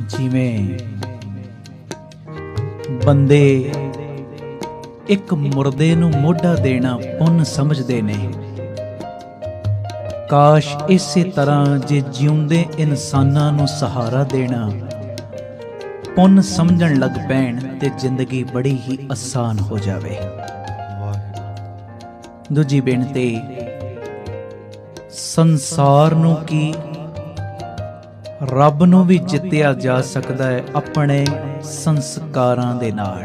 जिवें बंदे एक मुर्दे नूं मोढा देना पुन समझदे ने, काश इसे तरह जे जिउंदे इंसानां नूं सहारा देना पुन समझण लग पैण ते जिंदगी बड़ी ही आसान हो जावे। दूजी बेनती, संसार नूं की रब नूं भी जित्तिया जा सकदा है अपने संस्कारां दे नाल,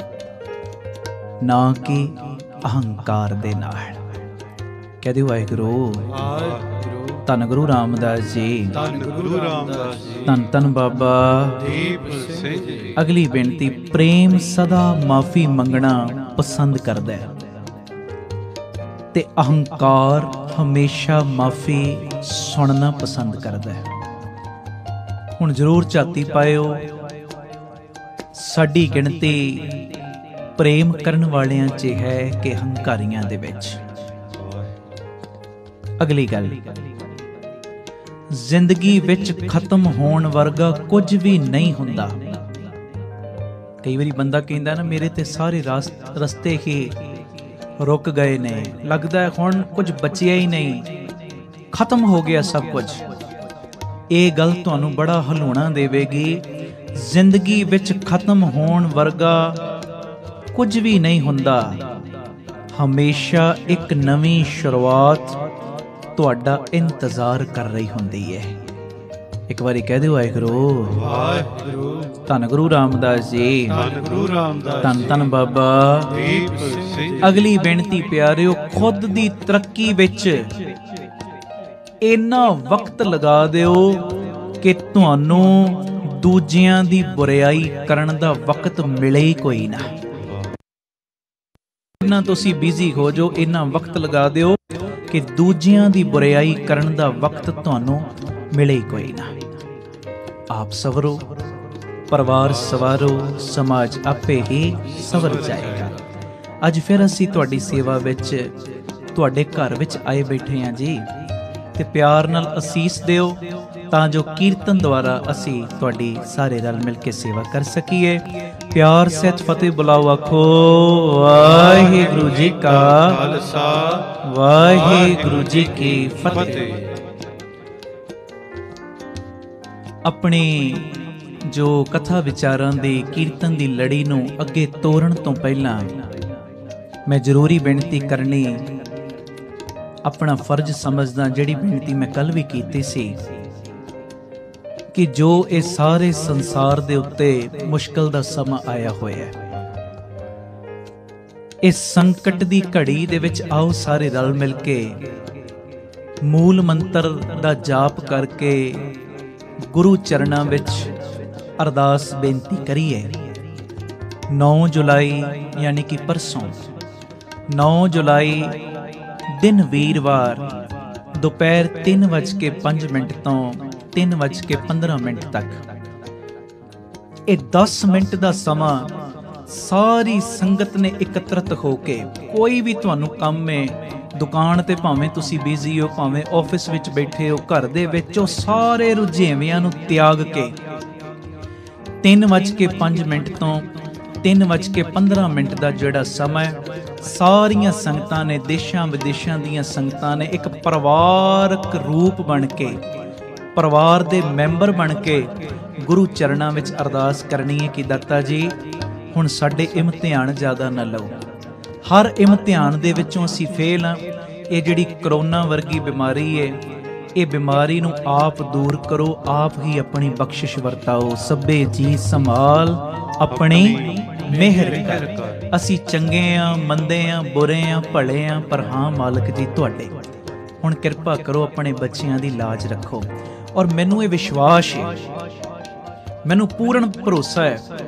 ना कि अहंकार दे नाल। कह दिओ वाहिगुरू। धन गुरु रामदास जी, धन धन बाबा दीप सिंह जी। अगली बेनती, प्रेम सदा माफी मंगना पसंद करदा है ते अहंकार हमेशा माफी सुनना पसंद करदा है। हुण जरूर झाती पायो, साडी गिणती प्रेम करन वालियां च है कि हंकारियां दे विच। अगली गल, जिंदगी विच खत्म होण वर्गा कुछ भी नहीं हुंदा। कई बारी बंदा कहंदा ना, मेरे ते सारे रस्ते ही रुक गए ने, लगदा है हुण कुछ बचिया ही नहीं, खत्म हो गया सब कुछ। ये गल तुहानूं बड़ा हलूणा देवेगी। जिंदगी विच खत्म होण वर्गा कुछ भी नहीं हुंदा। हमेशा एक नवीं शुरुआत तुहाडा इंतजार कर रही हुंदी है। एक बारी कह दिओ वाहिगुरू। धन गुरु रामदास जी, धन धन बाबा दीप सिंह। अगली बेनती प्यारिओ, खुद दी तरक्की विच इन्ना वक्त लगा दिओ कि तुहानू दूजियां दी बुराई करन दा वक्त मिले ही कोई ना। इन्ना तुसी बिजी हो जो, इन्ना वक्त लगा दिओ कि दूजियां दी बुराई करन दा वक्त तुहानू मिले ही कोई ना। आप सवरो, परिवार सवारो, समाज आपे ही सवर जाएगा। अज फिर असी तुहाडी सेवा विच तुहाडे घर विच आए बैठे हैं जी, ते प्यार नाल असीस दिओ तां जो कीर्तन द्वारा असी तुहाडी सारे रल मिल के सेवा कर सकीए। प्यार सहित फतेह बुलाओ, आखो वाहिगुरू जी का खालसा, वाहिगुरू जी की फतेह। अपनी जो कथा विचारां दी कीर्तन दी लड़ी नूं अगे तोरण तो पहला मैं जरूरी बेनती करनी, अपना फर्ज समझदा, जिहड़ी बेनती मैं कल भी कीती सी कि जो ये सारे संसार दे उत्ते मुश्किल दा समा आया होया है, इस संकट दी घड़ी दे विच आओ सारे रल मिल के मूल मंत्र दा जाप करके गुरु चरणां विच अरदास बेनती करिए। 9 जुलाई यानी कि परसों 9 जुलाई दिन वीरवार दोपहर 3:05 तो 3:15 तक ये 10 मिनट का समा सारी संगत ने एकत्रित होके, कोई भी तुहानू काम में दुकान ते भावें तुसी बिजी हो, भावें ऑफिस विच बैठे हो, घर दे विच हो, सारे रुझेवियां नू त्याग के 3:05 तो 3:15 का जिहड़ा समा सारियां संगतां ने, देशां विदेशां दीयां संगतां ने एक परिवारक रूप बन के, परिवार दे मैंबर बन के गुरु चरणां विच अरदास करनी है कि दाता जी हुण साडे इम्तिहान ज़्यादा ना लओ। हर इम्तिहान दे विचों असीं फेल हां। ये जिहड़ी करोना वर्गी बीमारी है, ये बीमारी नूं आप दूर करो, आप ही अपनी बख्शिश वरताओ। सभे जी संभाल अपनी मेहर कर। असी चंगे हाँ, मंदे हाँ, बुरे हाँ, भले हाँ, पर हाँ मालक जी तुहाडे। हुण किरपा करो, अपने बच्चियां दी लाज रखो। और मैनू ये विश्वास है, मैनू पूर्ण भरोसा है,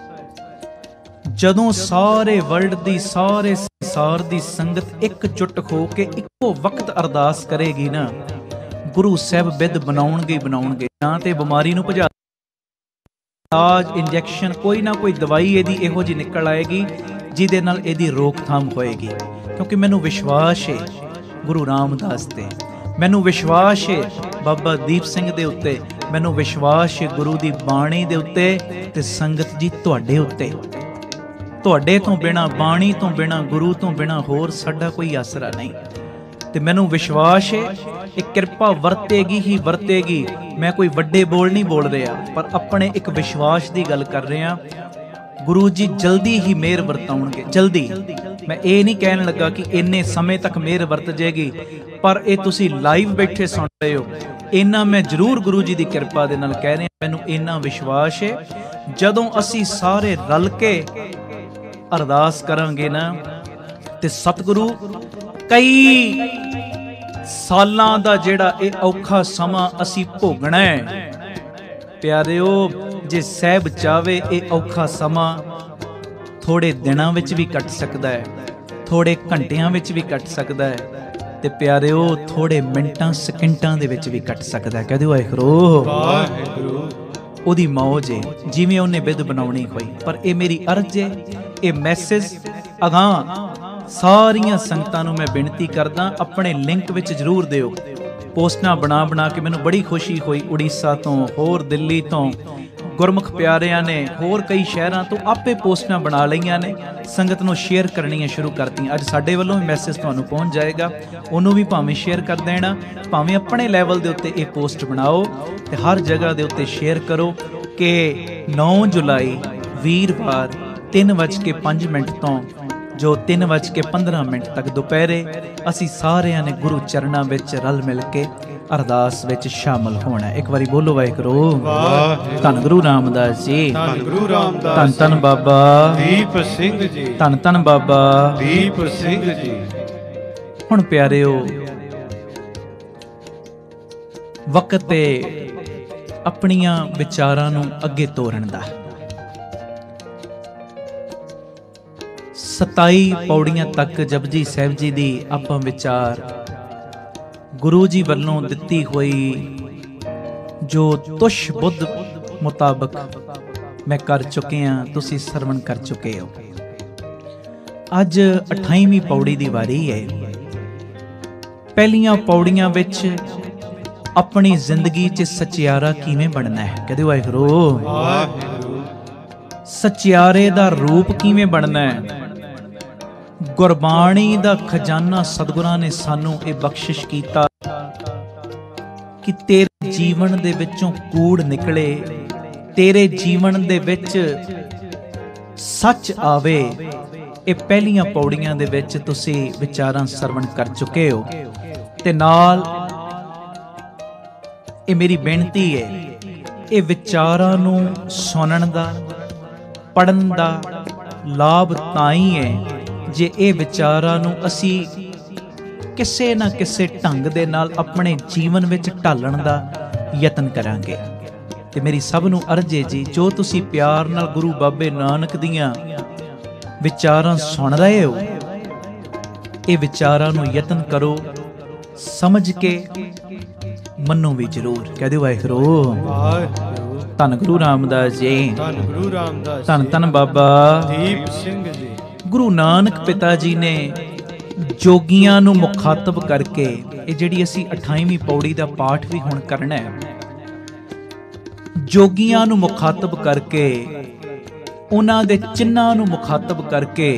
जदों सारे वर्ल्ड दी, सारे संसार दी संगत एकजुट हो के इक्को वक्त अरदास करेगी ना, गुरु साहब बिद बनाउणगे ही बनाउणगे। ना ते बीमारी नूं भजा इलाज इंजैक्शन कोई ना कोई दवाई इहदी इहो जी निकल आएगी जिहदे नाल इहदी रोकथाम होएगी। क्योंकि मैनू विश्वास है गुरु रामदास ते, मैनू विश्वास है बाबा दीप सिंह दे उत्ते, मैनू विश्वास है गुरु दी बाणी दे उत्ते ते संगत जी तुहाडे उत्ते। तुहाडे तो बिना, बाणी तो बिना, गुरु तो बिना होर साडा कोई आसरा नहीं। ते मैनू विश्वास है ये किरपा वरतेगी ही वरतेगी। मैं कोई वड्डे बोल नहीं बोल रहा, पर अपने एक विश्वास की गल कर रहा। गुरु जी जल्दी ही मेहर वरताउणगे, जल्दी। मैं ये नहीं कहन लगा कि इन्ने समय तक मेहर वरत जाएगी, पर ये तुसी लाइव बैठे सुन रहे हो, इन्ना मैं जरूर गुरु जी की किरपा दे नाल कह रहा। मैनू इन्ना विश्वास है जदों असी सारे रल के अरदास करांगे ना, ते सतगुरु कई सालां दा जिहड़ा ये औखा समा असी भोगना है प्यारिओ, जे सहब चाहे ये औखा समा थोड़े दिनां विच भी कट सकदा है, थोड़े घंटियां विच भी कट सकदा है, ते प्यारिओ थोड़े मिंटां सकिंटां दे विच भी कट सकदा है। कहदे वाहिगुरू ओदी मौज है, जिवें उन्हें बिध बनाउणी होई। पर ये मेरी अर्ज है, ये मैसेज अगां सारियां संगतां नूं मैं बेनती करदा, अपने लिंक विच जरूर दिओ। पोस्टां बना बना के मैनूं बड़ी खुशी हुई, उड़ीसा तो, होर दिल्ली तो, गुरमुख प्यारियां ने होर कई शहरां तो आपे पोस्टां बना लईआं ने, संगत नूं शेयर करनियां शुरू करतीआं। अज साडे वल्लों मैसेज तुहानूं पहुंच जाएगा, उहनूं भी भावें शेयर कर देना, भावें अपने लैवल दे उत्ते ये पोस्ट बनाओ ते हर जगह दे उत्ते शेयर करो कि 9 जुलाई वीरवार 3:05 तो जो 3:15 तक दोपहरे असी सारिਆਂ ने गुरु चरणों विच रल मिल के अरदास विच शामिल होना। एक बारी बोलो वाहिगुरू। धन गुरु रामदास जी, धन गुरु रामदास, धन धन बाबा दीप सिंह जी, धन धन बाबा दीप सिंह जी। हुण प्यारिओ वक्त ते अपनियां विचारां नूं अगे तोरन दा। 27 पौड़ियां तक जपजी साहिब जी दी आपां विचार गुरु जी वल्लों दित्ती हुई जो तुश बुद्ध मुताबक मैं कर चुके हाँ, तुसी सरवण कर चुके हो। अज 28ਵੀਂ पौड़ी दी वारी है। पहलियां पौड़ियां विच अपनी जिंदगी च सचियारा किवें बनना है। कहदे वाहिगुरू। सचियारे दा रूप किवें बनना है। गुरबाणी दा खजाना सतगुरां ने सानू ये बख्शिश कीता कि तेरे जीवन दे विचों कूड़ निकले, तेरे जीवन दे विच सच आवे। ये पहलियां पौड़ियां दे विच तुसी विचारां सरवण कर चुके हो ते नाल ये मेरी बेनती है, ये विचारां नूं सुनन दा पढ़न दा लाभ ताई है जे ये विचारां नूं असी किसे ना किसे ढंग दे नाल अपने जीवन विच ढालण दा यतन करांगे। ते मेरी सब नूं अर्ज है जी, जो तुसी प्यार नाल गुरु बाबे नानक दियां विचारां सुन रहे हो, ये विचारां नूं यतन करो, समझ के मनो भी जरूर। कहदे वाहिगुरू। धन गुरु रामदास जी, धन गुरु रामदास, धन धन बाबा दीप सिंह जी। गुरु नानक पिता जी ने जोगियां नूं मुखातब करके ये जिहड़ी असी 28ਵੀਂ पौड़ी दा पाठ भी हुण करना है, जोगियां नूं मुखातब करके उन्हां दे चिन्हां नूं मुखातब करके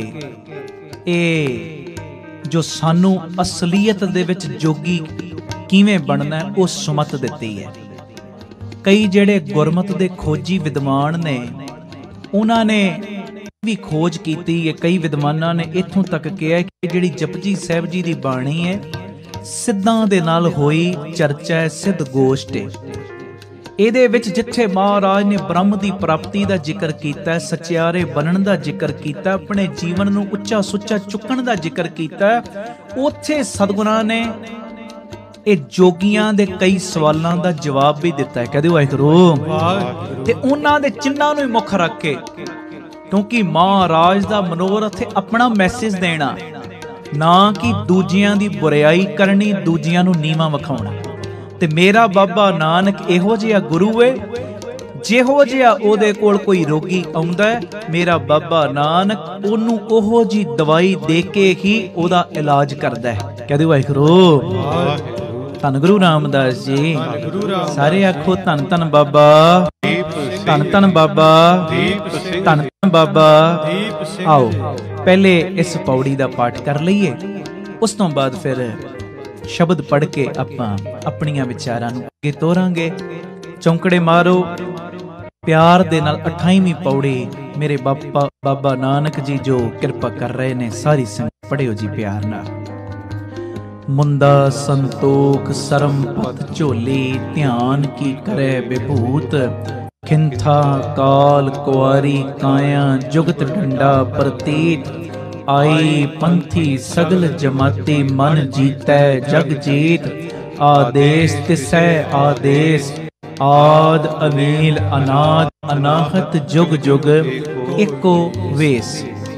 ये जो सानू असलीयत दे विच जोगी किवें बनना है वो सुमत दित्ती है। कई जिहड़े गुरमत दे खोजी विद्वान ने उन्हां ने भी खोज कीती है। कई विद्वानां ने इत्थों तक कहा कि जिहड़ी जपजी साहिब जी दी बाणी है सिद्धां दे नाल होई चर्चा है, सिद्ध गोष्ठ है। ਇਹਦੇ ਵਿੱਚ ਜਿੱਥੇ ਮਹਾਰਾਜ ਨੇ ਬ੍ਰਹਮ ਦੀ ਪ੍ਰਾਪਤੀ ਦਾ ਜ਼ਿਕਰ ਕੀਤਾ, ਸਚਿਆਰੇ ਬਣਨ ਦਾ ਜ਼ਿਕਰ ਕੀਤਾ, ਆਪਣੇ ਜੀਵਨ ਨੂੰ ਉੱਚਾ ਸੁੱਚਾ ਚੁੱਕਣ ਦਾ ਜ਼ਿਕਰ ਕੀਤਾ, ਉੱਥੇ ਸਤਿਗੁਰਾਂ ਨੇ ਇਹ ਜੋਗੀਆਂ ਦੇ ਕਈ ਸਵਾਲਾਂ ਦਾ ਜਵਾਬ ਵੀ ਦਿੱਤਾ ਹੈ। ਕਹਿੰਦੇ ਵਾਹਿਗੁਰੂ। ਤੇ ਉਹਨਾਂ ਦੇ ਚਿੰਨ੍ਹਾਂ ਨੂੰ ਹੀ ਮੁੱਖ ਰੱਖ ਕੇ, ਕਿਉਂਕਿ ਮਹਾਰਾਜ ਦਾ ਮਨੋਰਥ ਆਪਣਾ ਮੈਸੇਜ ਦੇਣਾ, ਨਾ ਕਿ ਦੂਜਿਆਂ ਦੀ ਬੁਰਾਈ ਕਰਨੀ, ਦੂਜਿਆਂ ਨੂੰ ਨੀਵਾਂ ਵਿਖਾਉਣਾ। ਤੇ ਮੇਰਾ ਬਾਬਾ ਨਾਨਕ ਇਹੋ ਜਿਹਾ ਗੁਰੂ ਏ, ਜਿਹੋ ਜਿਹਾ ਉਹਦੇ ਕੋਲ ਕੋਈ ਰੋਗੀ ਆਉਂਦਾ ਹੈ, ਮੇਰਾ ਬਾਬਾ ਨਾਨਕ ਉਹਨੂੰ ਉਹੋ ਜੀ ਦਵਾਈ ਦੇ ਕੇ ਹੀ ਉਹਦਾ ਇਲਾਜ ਕਰਦਾ ਹੈ। ਕਹਿੰਦੇ ਵਾਹਿਗੁਰੂ। ਧੰਨ ਗੁਰੂ ਰਾਮਦਾਸ ਜੀ। ਸਾਰੇ ਆਖੋ ਧੰਨ ਧੰਨ ਬਾਬਾ, ਧੰਨ ਧੰਨ ਬਾਬਾ, ਧੰਨ ਧੰਨ ਬਾਬਾ। ਆਓ ਪਹਿਲੇ ਇਸ ਪੌੜੀ ਦਾ ਪਾਠ ਕਰ ਲਈਏ, ਉਸ ਤੋਂ ਬਾਅਦ ਫਿਰ ਸ਼ਬਦ ਪੜ੍ਹ ਕੇ ਆਪਾਂ ਆਪਣੀਆਂ ਵਿਚਾਰਾਂ ਨੂੰ ਅੱਗੇ ਤੋਰਾਂਗੇ। ਚੌਂਕੜੇ ਮਾਰੋ ਪਿਆਰ ਦੇ ਨਾਲ। 28ਵੀਂ ਪੌੜੀ ਮੇਰੇ ਬਾਬਾ ਨਾਨਕ ਜੀ ਜੋ ਕਿਰਪਾ ਕਰ ਰਹੇ ਨੇ, ਸਾਰੀ ਸੰਗਤ ਪੜਿਓ ਜੀ ਪਿਆਰ ਨਾਲ। ਮੁੰਦਾ ਸੰਤੋਖ ਸਰਮ ਪਤ ਝੋਲੀ, ਧਿਆਨ ਕੀ ਕਰੇ ਵਿਭੂਤ। ਖਿੰਥਾ ਕਾਲ ਕੁਆਰੀ ਕਾਇਆ, ਜੁਗਤ ਡੰਡਾ ਪ੍ਰਤੀਤ। ਆਈ ਪੰਥੀ ਸਗਲ ਜਮਾਤੀ, ਮਨ ਜੀਤੈ ਜਗ ਜੀਤ। ਆਦੇਸ ਤਿਸੈ ਆਦੇਸ, ਆਦ ਅਨੀਲ ਅਨਾਦ ਅਨਾਹਤ, ਜੁਗ ਜੁਗ ਇੱਕੋ ਵੇਸ।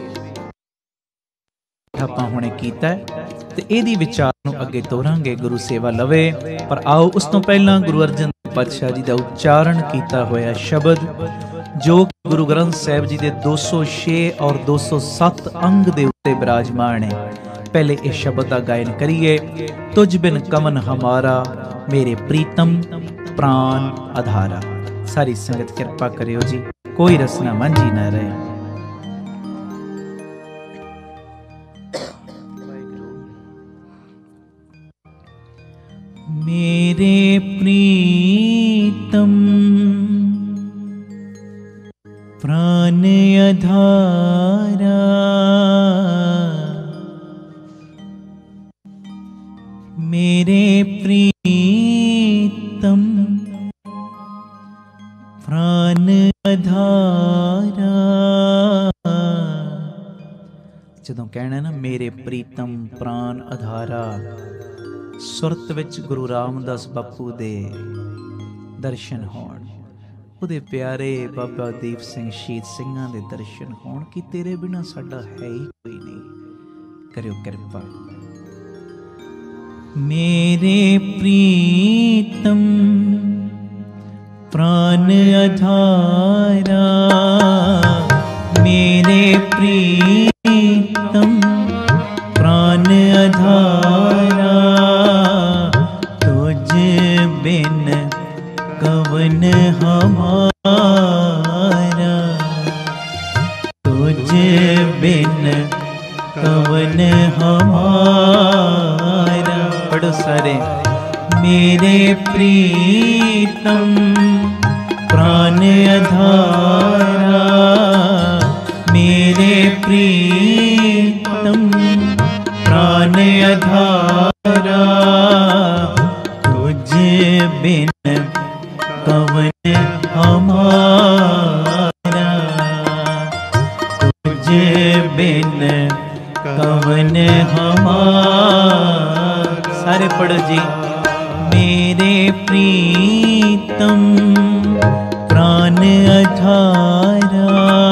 ਆਪਾਂ ਹੁਣੇ ਕੀਤਾ ਤੇ ਇਹਦੀ ਵਿਚਾਰ ਨੂੰ ਅੱਗੇ ਤੋਰਾਂਗੇ, ਗੁਰੂ ਸੇਵਾ ਲਵੇ। ਪਰ ਆਓ ਉਸ ਤੋਂ ਪਹਿਲਾਂ ਗੁਰੂ ਅਰਜਨ ਪਾਤਸ਼ਾਹ ਜੀ ਦਾ ਉਚਾਰਨ ਕੀਤਾ ਹੋਇਆ ਸ਼ਬਦ, ਜੋ ਗੁਰੂ ਗ੍ਰੰਥ ਸਾਹਿਬ ਜੀ ਦੇ 206 ਔਰ 207 ਅੰਗ ਦੇ ਉੱਤੇ ਬਿਰਾਜਮਾਨ ਹੈ। ਪਹਿਲੇ ਇਹ ਸ਼ਬਦ ਦਾ ਗਾਇਨ ਕਰੀਏ। ਤੁਝ ਬਿਨ ਕਵਨ ਹਮਾਰਾ, ਮੇਰੇ ਪ੍ਰੀਤਮ ਪ੍ਰਾਨ ਆਧਾਰਾ। ਸਾਰੀ ਸੰਗਤ ਕਿਰਪਾ ਕਰਿਓ ਜੀ, ਕੋਈ ਰਸਨਾ ਮਾਂਝੀ ਨਾ ਰਹੇ। मेरे प्रीतम प्राण आधारा, मेरे प्रीतम प्राण आधारा। जदों कहना ना मेरे प्रीतम प्राण आधारा, ਸੁਰਤ ਵਿੱਚ ਗੁਰੂ ਰਾਮਦਾਸ ਬਾਪੂ ਦੇ ਦਰਸ਼ਨ ਹੋਣ, ਉਹਦੇ ਪਿਆਰੇ ਬਾਬਾ ਦੀਪ ਸਿੰਘ ਸ਼ਹੀਦ ਸਿੰਘਾਂ ਦੇ ਦਰਸ਼ਨ ਹੋਣ ਕਿ ਤੇਰੇ ਬਿਨਾ ਸਾਡਾ ਹੈ ਹੀ ਕੋਈ ਨਹੀਂ। ਕਰਿਓ ਕਿਰਪਾ। ਮੇਰੇ ਪ੍ਰੀਤਮ ਪ੍ਰਾਨ ਆਧਾਰਾ, ਮੇਰੇ ਪ੍ਰੀਤਮ ਪ੍ਰਾਨ ਆਧਾਰਾ। बिन कवन हमारा, तुझ बिन कवन हमारा। पढ़ो सारे। मेरे प्रीतम प्राण आधारा, मेरे प्रीतम प्राण आधारा। बिन कवन हमारा, तुझ बिन कवन हमारा। सारे पढ़ो जी। मेरे प्रीतम प्राण आधारा,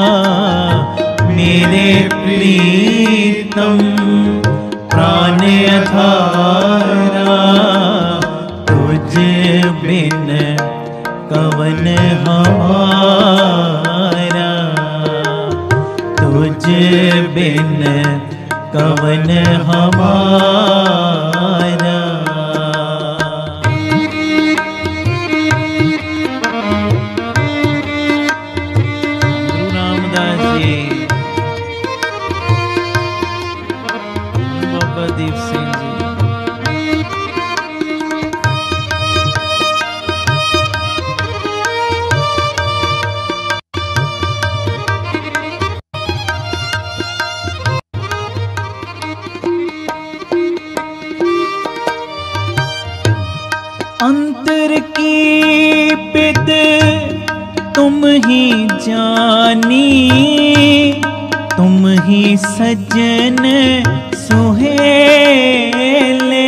मेरे प्रीतम प्राण आधारा। बिन कवन हमारा, तुझ बिन कवन हमारा। गुरु रामदास जी, बाबा दीप सिंह जी। अंतर की बिद तुम ही जानी, तुम ही सज्जन सुहेले।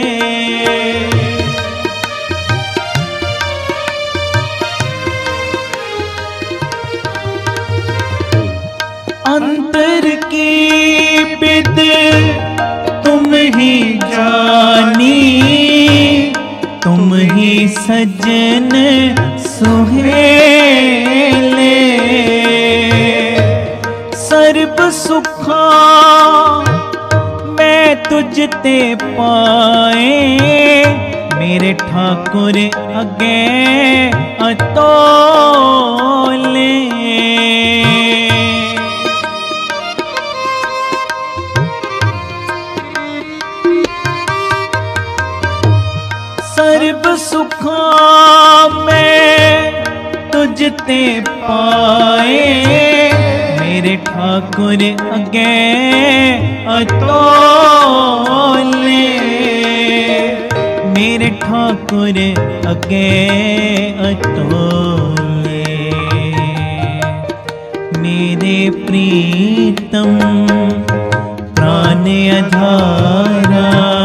अंतर की बिद तुम ही जानी, तुम ही सज्जन सुहेले। सर्ब सुखा मैं तुझते पाए, मेरे ठाकुर अगे अतोले। सर्ब सुखा में तुझते पाए, मेरे ठाकुर अगे अतोले। मेरे ठाकुर अगे अतोले। मेरे प्रीतम प्राण आधारा,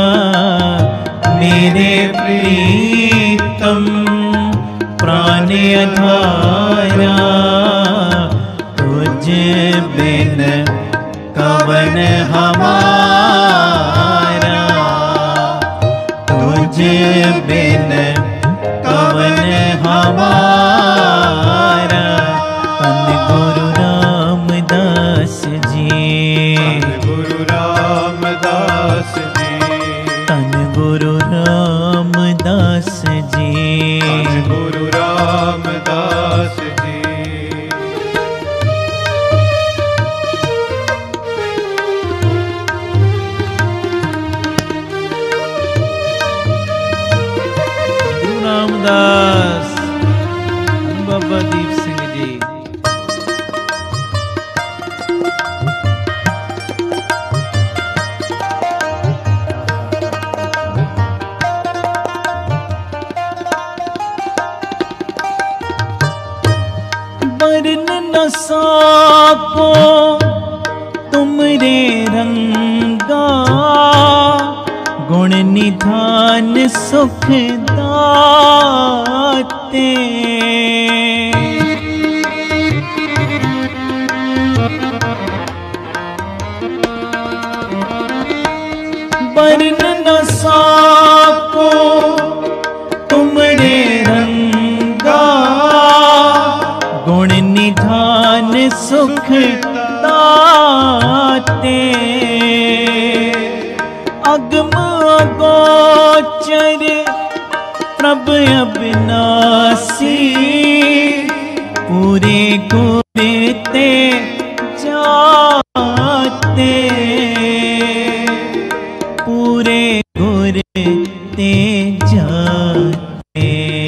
मेरे प्रीतम प्राण आधारा। तुझ बिन कवन हमारा, तुझ बिन कवन हमारा। तन गुरु रामदास जी, तन गुरु रामदास जी, तन गुरु रामदास जी, तन गुरु रामदास जी। गुरु रामदास बाबा दीप सिंह जी। वर्ण न साको तुमरे रंगा, गुण निधान सुख दाते। वर्ण न साको तुमरे रंगा, गुण निधान सुख दाते। अगम अगोचर प्रभ अविनाशी, पूरे गुण ते जाते। पूरे गुर ते जाते।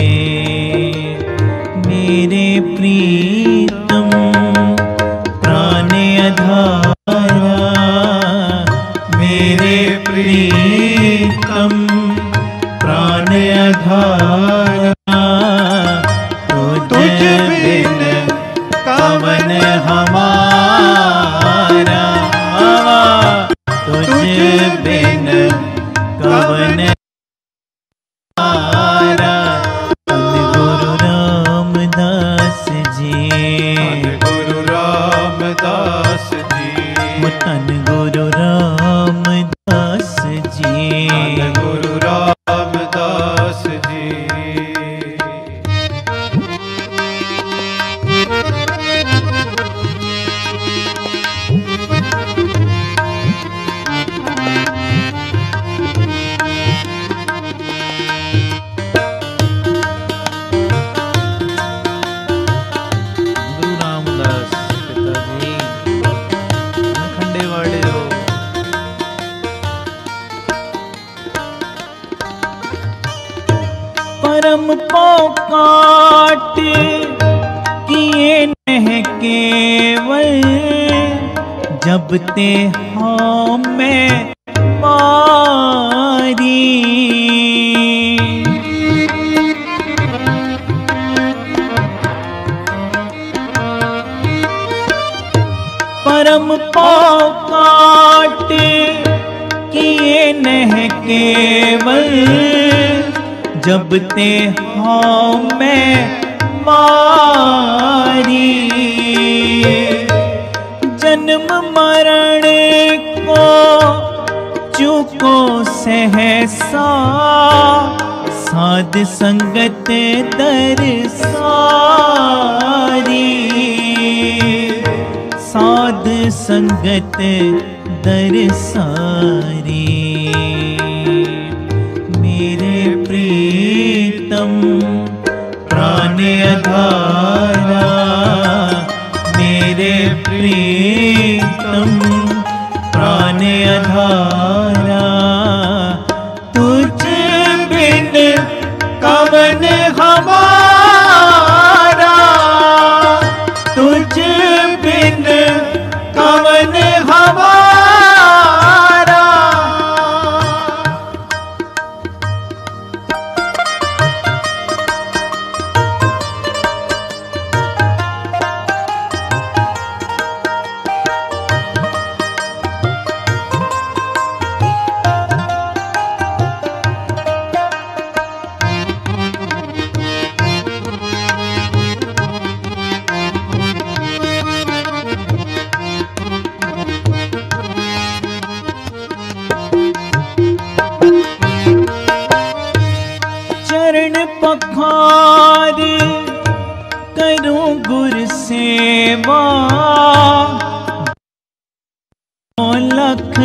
मेरे प्रीतम प्राण आधारा, मेरे प्रीतम प्राण आधारा। तुझ बिन कवन हमारा, तुझ बिन कवन हमारा। तन गुरु रामदास जी, तन गुरु रामदास जी, तन गुरु रामदास जी, तन गुरु रामदास जी। गुरु रामदास पिताजी खंडे वाले हो। परम पोकाट किए नह केवल, जब ते हाँ मैं मारी। परम पोकाट किए नह केवल, जब ते हाँ मैं मारी। जन्म मरण को चूको सहसा, साध संगत दरसारी। साध संगत दरसारी। मेरे प्रिय प्रीतम प्राण आधारा, तुझ बिन कवन हमारा, तुझ बिन कवन हमारा। चरण पखार करूं गुर सेवा, लख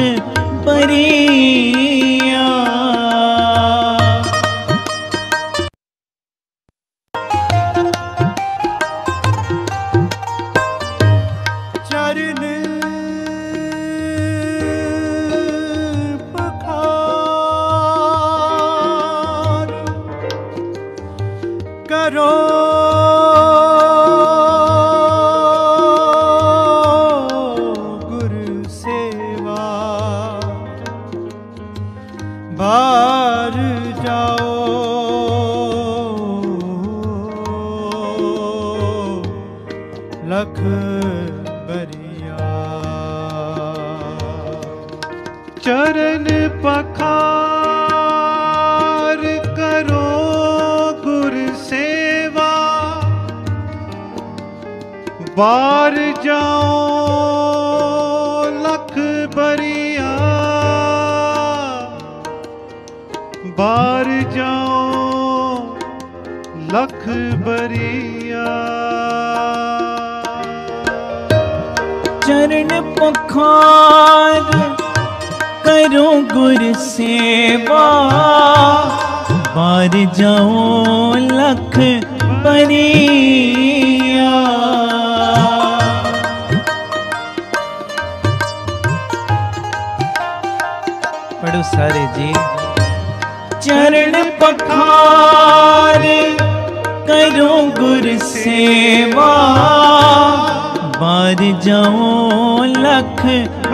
बरिया। चरण पखार करो गुरु सेवा, बार जाओ लख बरिया। चरण पखार करो गुर सेवा, बार जाओ लख बरिया, बार जाओ लख बरिया। चरण पखार करो गुर सेवा, बार जाओ लख बरिया। पढ़ो सारे जी। चरण पखार करो गुर सेवा, बार जाओ लख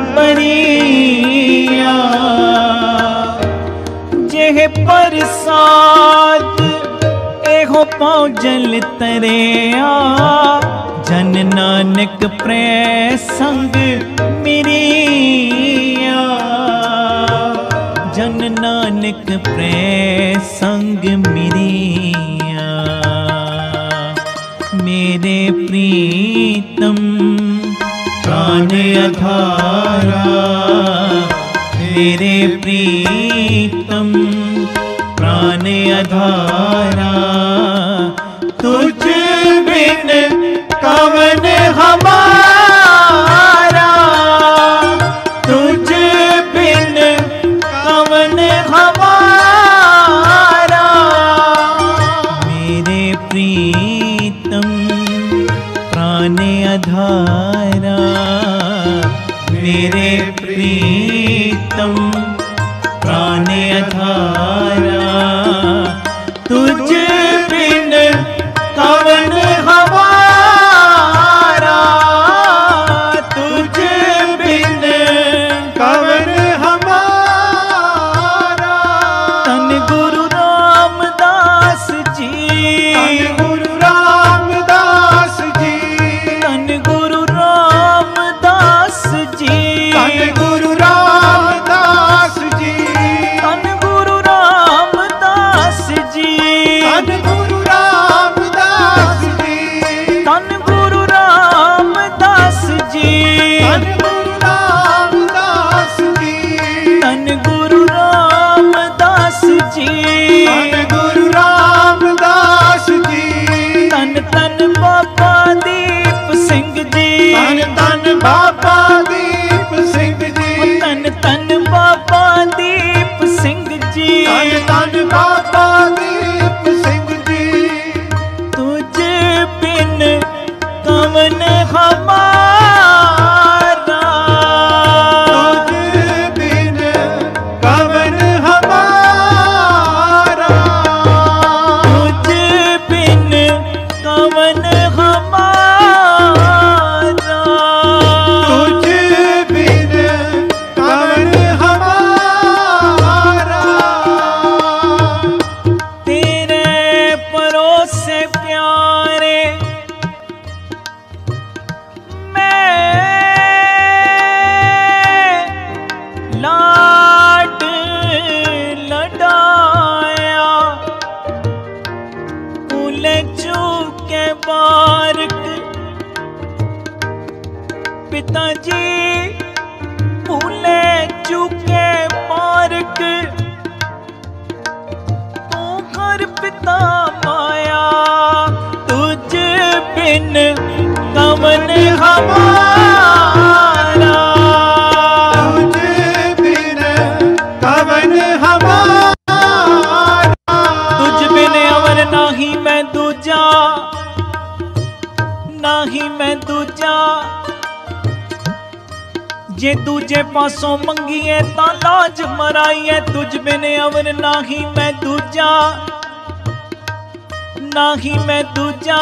बरिया। जेह प्रसाद एहो पाँव जल तरिया, जन नानक प्रै संग मिरिया, जन नानक प्रै संग मिरिया। मेरे प्रीतम प्राण आधारा, मेरे प्रीतम प्राण आधारा, तुझ बिन कवन हमारा, तुझ बिन कवन हमारा। मेरे प्रीतम प्राण आधारा, मेरे प्रीतम प्राण आधारा, तुझ बिन कवन हमारा, तुझ बिन कवन हमारा। तन गुरु रामदास जी, तन गुरु रामदास जी, तन गुरु रामदास जी, तन गुरु रामदास जी, तन गुरु रामदास जी, तन गुरु रामदास जी, तन गुरु रामदास जी, तन गुरु रामदास जी, तन गुरु रामदास जी, तन गुरु रामदास जी, तन तन बाबा दीप सिंह जी, तन तन बाबा दीप सिंह जी, तन तन बाबा दीप सिंह जी, तन तन बाबा दीप सिंह जी। तुझ बिन कवन हमारा, हमारा, तुझ बिन कवन हमारा। तेरे परोसे प्यारे मैं लाड लडाया, भूले चूके बारक पिताजी, भूले चूके बारक, तू घर पिता माया, तुझ बिन कवन हमारा, तुझ बिन कवन हमारा। तुझ बिन अवर नाही मैं दूजा, नाही मैं दूजा, जे दूजे पासों मंगीए तां लाज मराईए, तुझ बिन अवर नाही मैं दूजा, नाही मैं दूजा।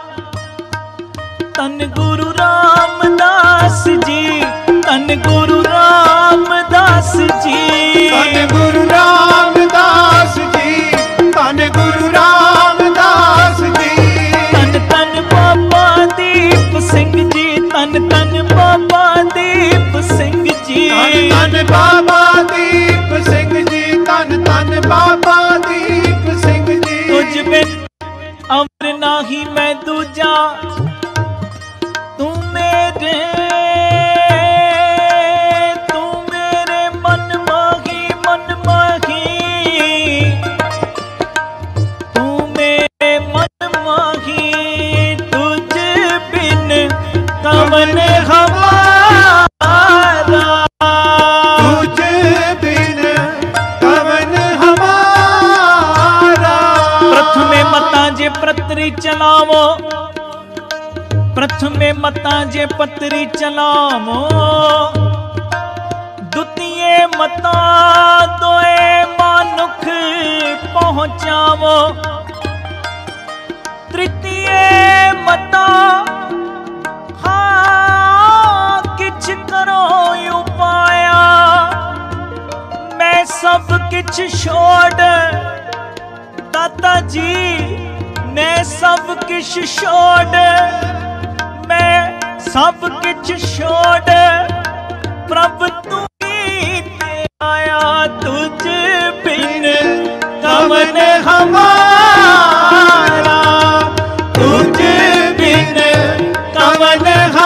तन गुरु रामदास जी, तन गुरु रामदास जी, धन गुरु रामदास जी, धन गुरु रामदास जी। तन तन बाबा दीप सिंह जी, तन तन बाबा दीप सिंह जी, धन धन बाबा दीप सिंह जी, धन धन बाबा दीप सिंह जी। तुझ बिन अमर नाही मैं दूजा, तू मेरे मन माही, मन माही, तू मेरे मन माही, तुझ बिन कवन हमारा, तुझ बिन कवन हमारा। प्रथमे मता जे प्रतरी चलावो, प्रथमे मता जे पतरी चलावो, द्वितीय मता दोए मानुख पहुंचावो, तृतीय मता हाँ किछ करो उपाया, मैं सब किछ छोड़ दाता जी, मैं सब किछ छोड़, मैं सब किछ छोड़, प्रभु तू ही ते आया, तुझ बिन कवन हमारा, तुझ बिन कवन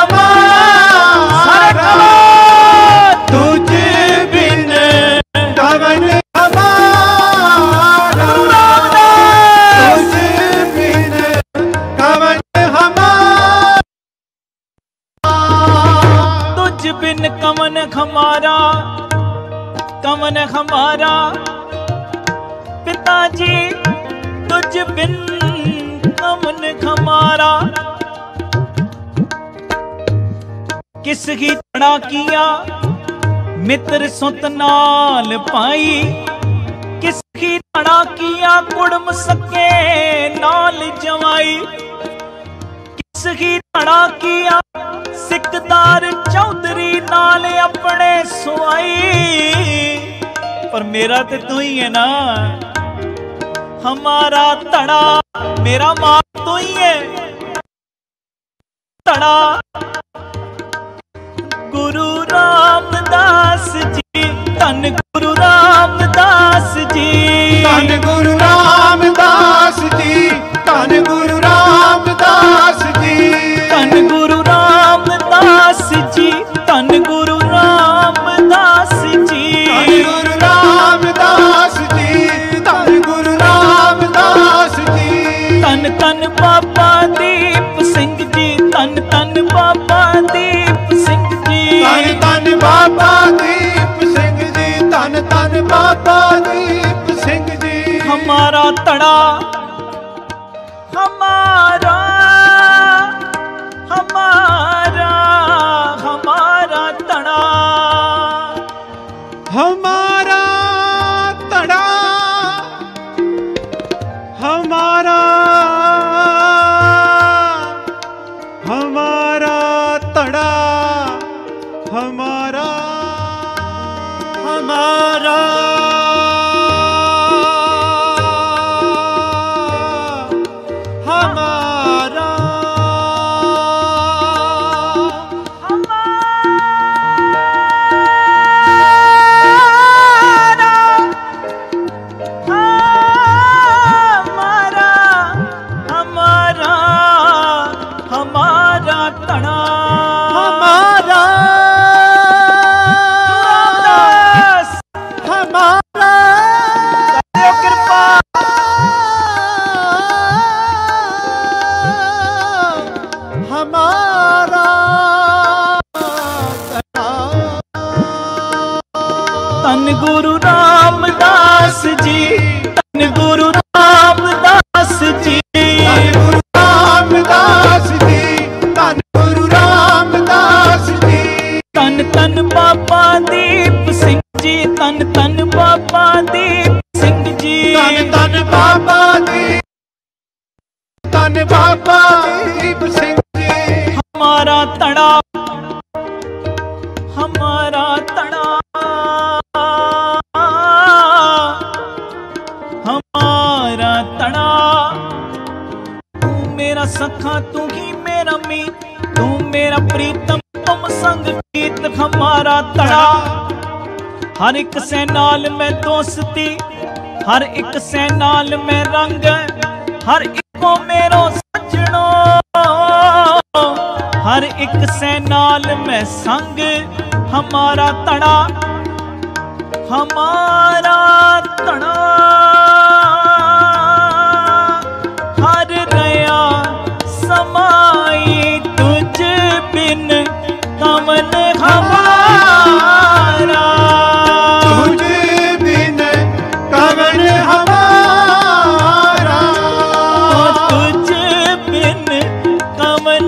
हमारा, तुझ बिन कवन हमारा। तुझ बिन कवन हमारा। तुझ बिन कवन हमारा, कवन हमारा, पिताजी तुझ बिन कवन हमारा। किस ही तड़ा किया मित्र सुत नाल पाई, किस ही तड़ा किया कुड़म सके नाल जवाई, किस ही तड़ा किया सिकदार चौधरी नाल अपने सुआई, पर मेरा ते तू ही है ना, हमारा तड़ा मेरा मां तू ही है, तड़ा गुरु रामदास जी, धन गुरु रामदास जी, धन गुरु रामदास जी, धन गुरु रामदास जी। धन गुरु रामदास जी, धन गुरु रामदास जी, धन गुरु रामदास जी, धन गुरु रामदास जी। धन धन बाबा दीप सिंह जी, धन धन बाबा दीप सिंह जी, धन धन बाबा दीप सिंह जी, धन धन बाबा दीप सिंह जी। हमारा तड़ा हमारा हमारा हमारा तड़ा, हमारा तड़ा, हमारा तड़ा हमारा हमारा हमारा धन गुरु रामदास जी, धन गुरु रामदास जी, धन गुरु रामदास जी, धन गुरु रामदास जी। धन धन बाबा दीप सिंह जी, धन धन बाबा दीप सिंह जी, धन धन बाबा दीप, धन बाबा दीप सिंह जी। हमारा तड़ा, हमारा तड़ा, हमारा तड़ा। तू मेरा सखा, तू ही मेरा मीत, तू मेरा प्रीतम, तुम संग गीत। हमारा तड़ा, हर एक से नाल में दोस्ती, हर एक से नाल में रंग, हर एक को मेरो सजनो, हर एक से नाल में संग। हमारा तड़ा, हमारा तड़ा, हर रया समाई तुझ बिन कमल हमारा, तुझ बिन कवन हमारा, तुझ बिन कमल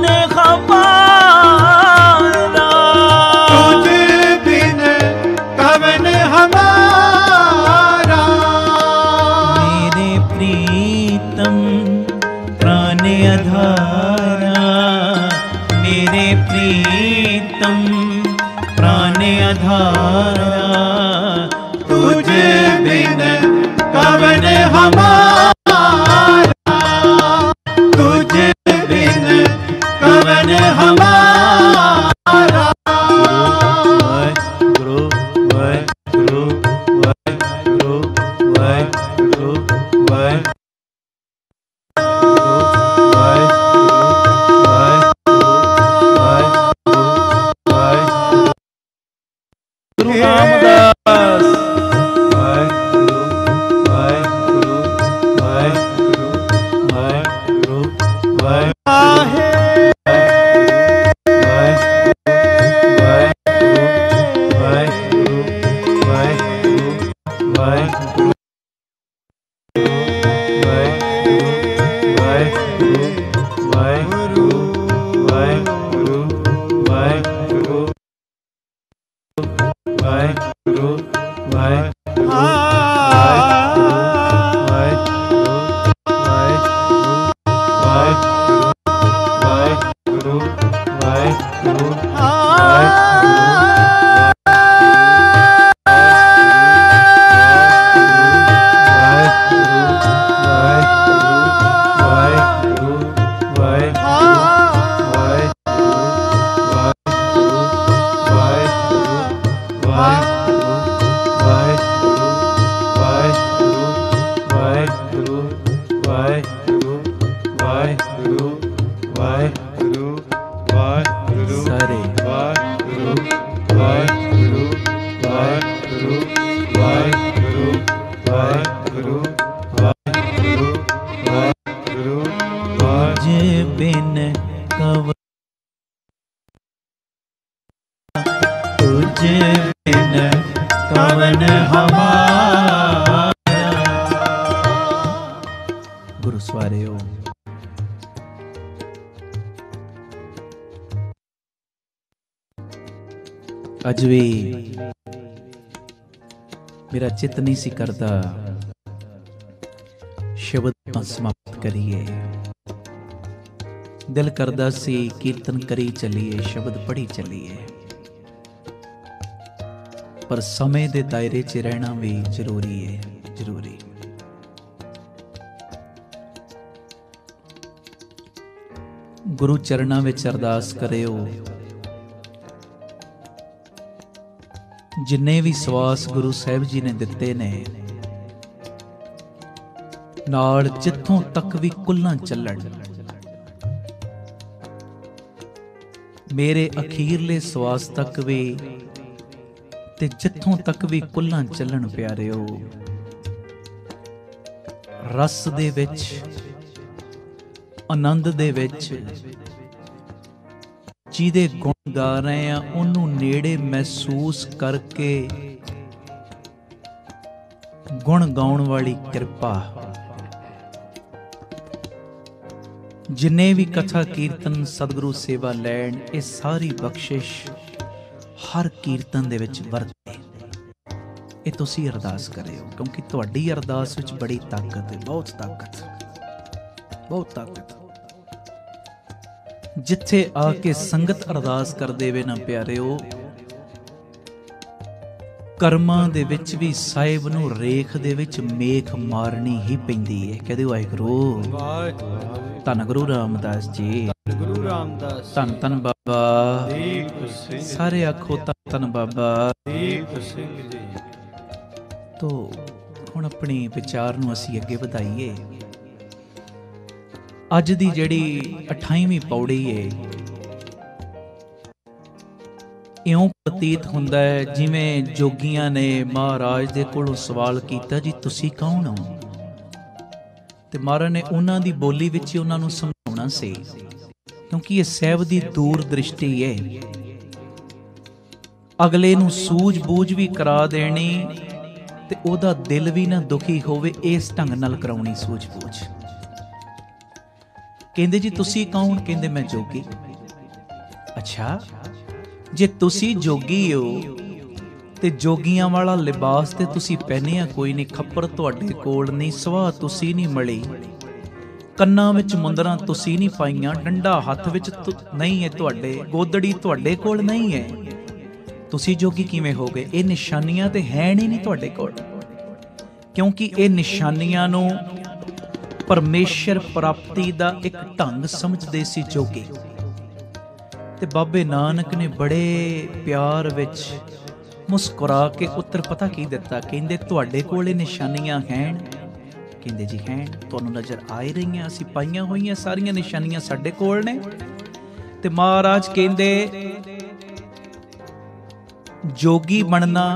हमारा, तुझ बिन कवन हमारा। मेरे प्रीतम प्राण आधारा, मेरे प्रीतम प्राण आधारा, तुझ बिन कवन हमारा, तुझ बिन कवन हमारा। गुरु गुरु गुरु गुरु गुरु रामदास। गुरु सवारियो, अज भी मेरा चित नहीं सी करता शब्द समाप्त करिए। दिल करदा सी कीर्तन करी चलीए, शब्द पढ़ी चलीए, पर समय दे दायरे च रहना भी जरूरी है, जरूरी। गुरु चरणां विच अरदास करियो, जिन्ने भी सवास गुरु साहिब जी ने दिते ने, नाल जिथों तक भी कुल्लां चलण, मेरे अखीरले सवास तक भी ते जिथों तक भी कुल्लां चलण प्यारिओ, रस दे विच, आनंद दे विच, जिहदे गुण गा रहे हैं उन्होंने नेड़े महसूस करके गुण गाउण वाली किरपा, जिन्ने भी कथा कीर्तन सतगुरु सेवा लैण, ये सारी बख्शिश हर कीर्तन दे विच वरते। ये तुसीं अरदास करियो, क्योंकि तुहाडी अरदास विच बड़ी ताकत है, बहुत ताकत, बहुत ताकत। जिथे आके संगत अरदास कर देवे ना प्यारिओ, कर्मां दे विच भी साहिब नूं रेख दे विच मेख मारनी ही पैंदी है। कहदे वाहिगुरू, धन गुरु रामदास जी, गुरु रामदास, धन धन बाबा, सारे आखो धन धन बाबा दीप सिंह जी। तो हुण अपने विचार नूं असीं अगे वधाईए। अज दी जिहड़ी 28ਵੀਂ पौड़ी है, इउं प्रतीत हुंदा है जिवें जोगियां ने महाराज दे कोलों सवाल कीता, जी तुसीं कौन हो? ते महाराज ने उन्हां दी बोली विच ही उन्हां नूं समझाउणा सी, क्योंकि ये साहिब दी दूर दृष्टि है। अगले नूं सूझ-बूझ भी करा देनी ते ओदा दिल भी ना दुखी होवे, इस ढंग नाल कराउणी सूझ-बूझ। कहंदे जी तुसीं कौन? कहंदे मैं जोगी। अच्छा, जे तुसीं जोगी हो ते जोगियां वाला लिबास ते तुसीं पहनिया कोई नहीं, खप्पर तुहाडे कोल नहीं, सवाह तुसीं नहीं मली, कन्नां विच मुंदरां तुसीं नहीं पाईयां, डंडा हत्थ विच नहीं है तुहाडे, गोदड़ी तुहाडे कोल नहीं है, तुसीं जोगी किवें हो गए? ये निशानियां ते है नहीं तुहाडे कोल, क्योंकि ये निशानियां नूं परमेश्वर प्राप्ति दा एक ढंग समझदे सी जोगी। ते बाबे नानक ने बड़े प्यार विच मुस्कुरा के उत्तर पता की दिता, कहंदे तुहाडे कोल निशानियां हैं? कहंदे जी हैं, तुहानूं नज़र आ ही रहीआं, असीं पाईआं होईआं सारियां निशानियां साडे कोल ने। ते महाराज कहंदे जोगी बनना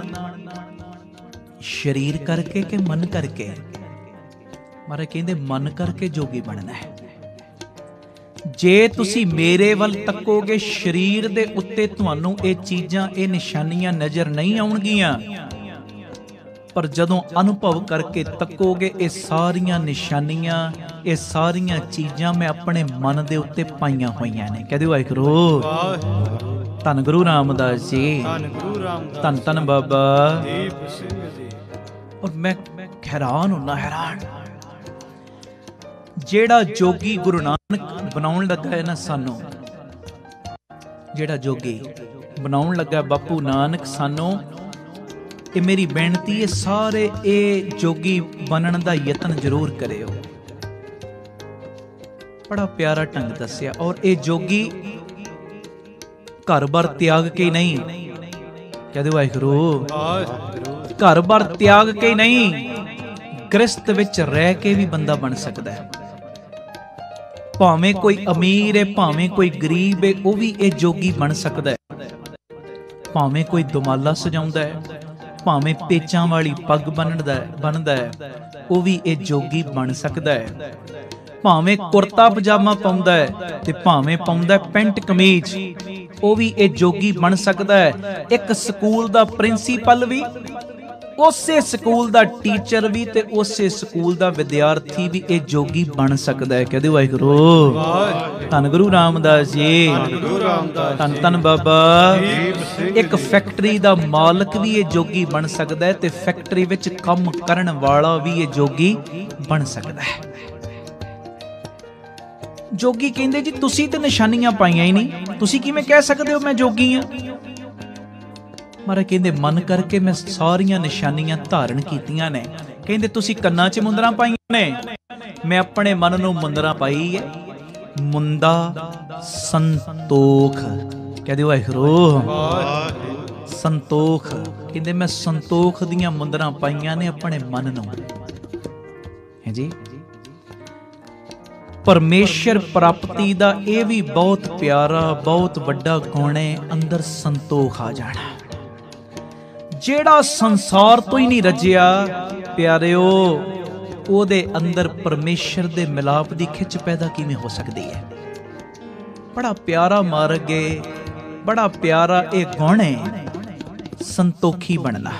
शरीर करके कि मन करके? महाराज कहंदे मन करके जोगी बनना है। जे तुसी मेरे वल तकोगे, शरीर दे उत्ते तुहानूं ये चीज़ां, ये निशानियां नज़र नहीं आउणगीआं, पर जदों अनुभव करके तकोगे, ये सारियां निशानियां, ये सारियां चीज़ां मैं अपने मन दे उत्ते पाईआं होईआं ने। कहदे वाहिगुरू, धन गुरु रामदास जी, धन धन बाबा दीप सिंह जी। और मैं हैरान होना, हैरान, जेड़ा जोगी गुरु नानक बनाउण लगा है ना सानू, जेड़ा जोगी बनाउण लगा बापू नानक सानू, ये मेरी बेनती है सारे ये जोगी बनन दा यतन जरूर करियो। बड़ा प्यारा ढंग दस्या। और ये जोगी घर बार त्याग के नहीं, कहदे वाहिगुरू, घर बार त्याग के नहीं, गृहस्थ विच रह के भी बंदा बन सकता है। भावें कोई अमीर है, भावें कोई गरीब है, वह भी ये जोगी बन सकता है। भावें कोई दुमाला सजाउंदा है, भावें पेचां वाली पग बनदा है, वह भी ये जोगी बन सकता है। भावें कुर्ता पजामा पाउंदा है ते भावें पाउंदा है पेंट कमीज, वह भी ये जोगी बन सकता है। एक स्कूल दा प्रिंसीपल भी, उसे स्कूल दा टीचर भी ते उसे स्कूल दा विद्यार्थी भी ये जोगी बन सकता है। कहदे वाहिगुरू, धन गुरु रामदास जी, धन धन बाबा। एक फैक्ट्री दा मालक भी ये जोगी बन सकता है, ते फैक्ट्री विच काम करन वाला भी ये जोगी बन सकता है। जोगी कहंदे जी तुसी ते निशानियां पाईयां ही नहीं, तुसी किवें कह सकदे हो मैं जोगी हां? महाराज कहंदे मन करके मैं सारियां निशानियां धारण कीतियां ने। कहंदे तुसी कन्नां 'च मुंदरां पाईयां ने, मैं अपने मन नूं मुंदरां पाई है। मुंदा संतोख, कह दिओ वाहिगुरू। संतोख कहंदे मैं संतोख दीयां मुंदरां पाईयां ने अपने मन नूं, है जी। परमेश्वर प्राप्ति दा यह भी बहुत प्यारा बहुत वड्डा गुण है, अंदर संतोख आ जाना। जेड़ा संसार तो ही नहीं रजिया प्यारिओ, ओदे अंदर परमेश्वर दे मिलाप दी खिच पैदा किवें हो सकती है? बड़ा प्यारा मार्ग है, बड़ा प्यारा एक गुण है, संतोखी बनना।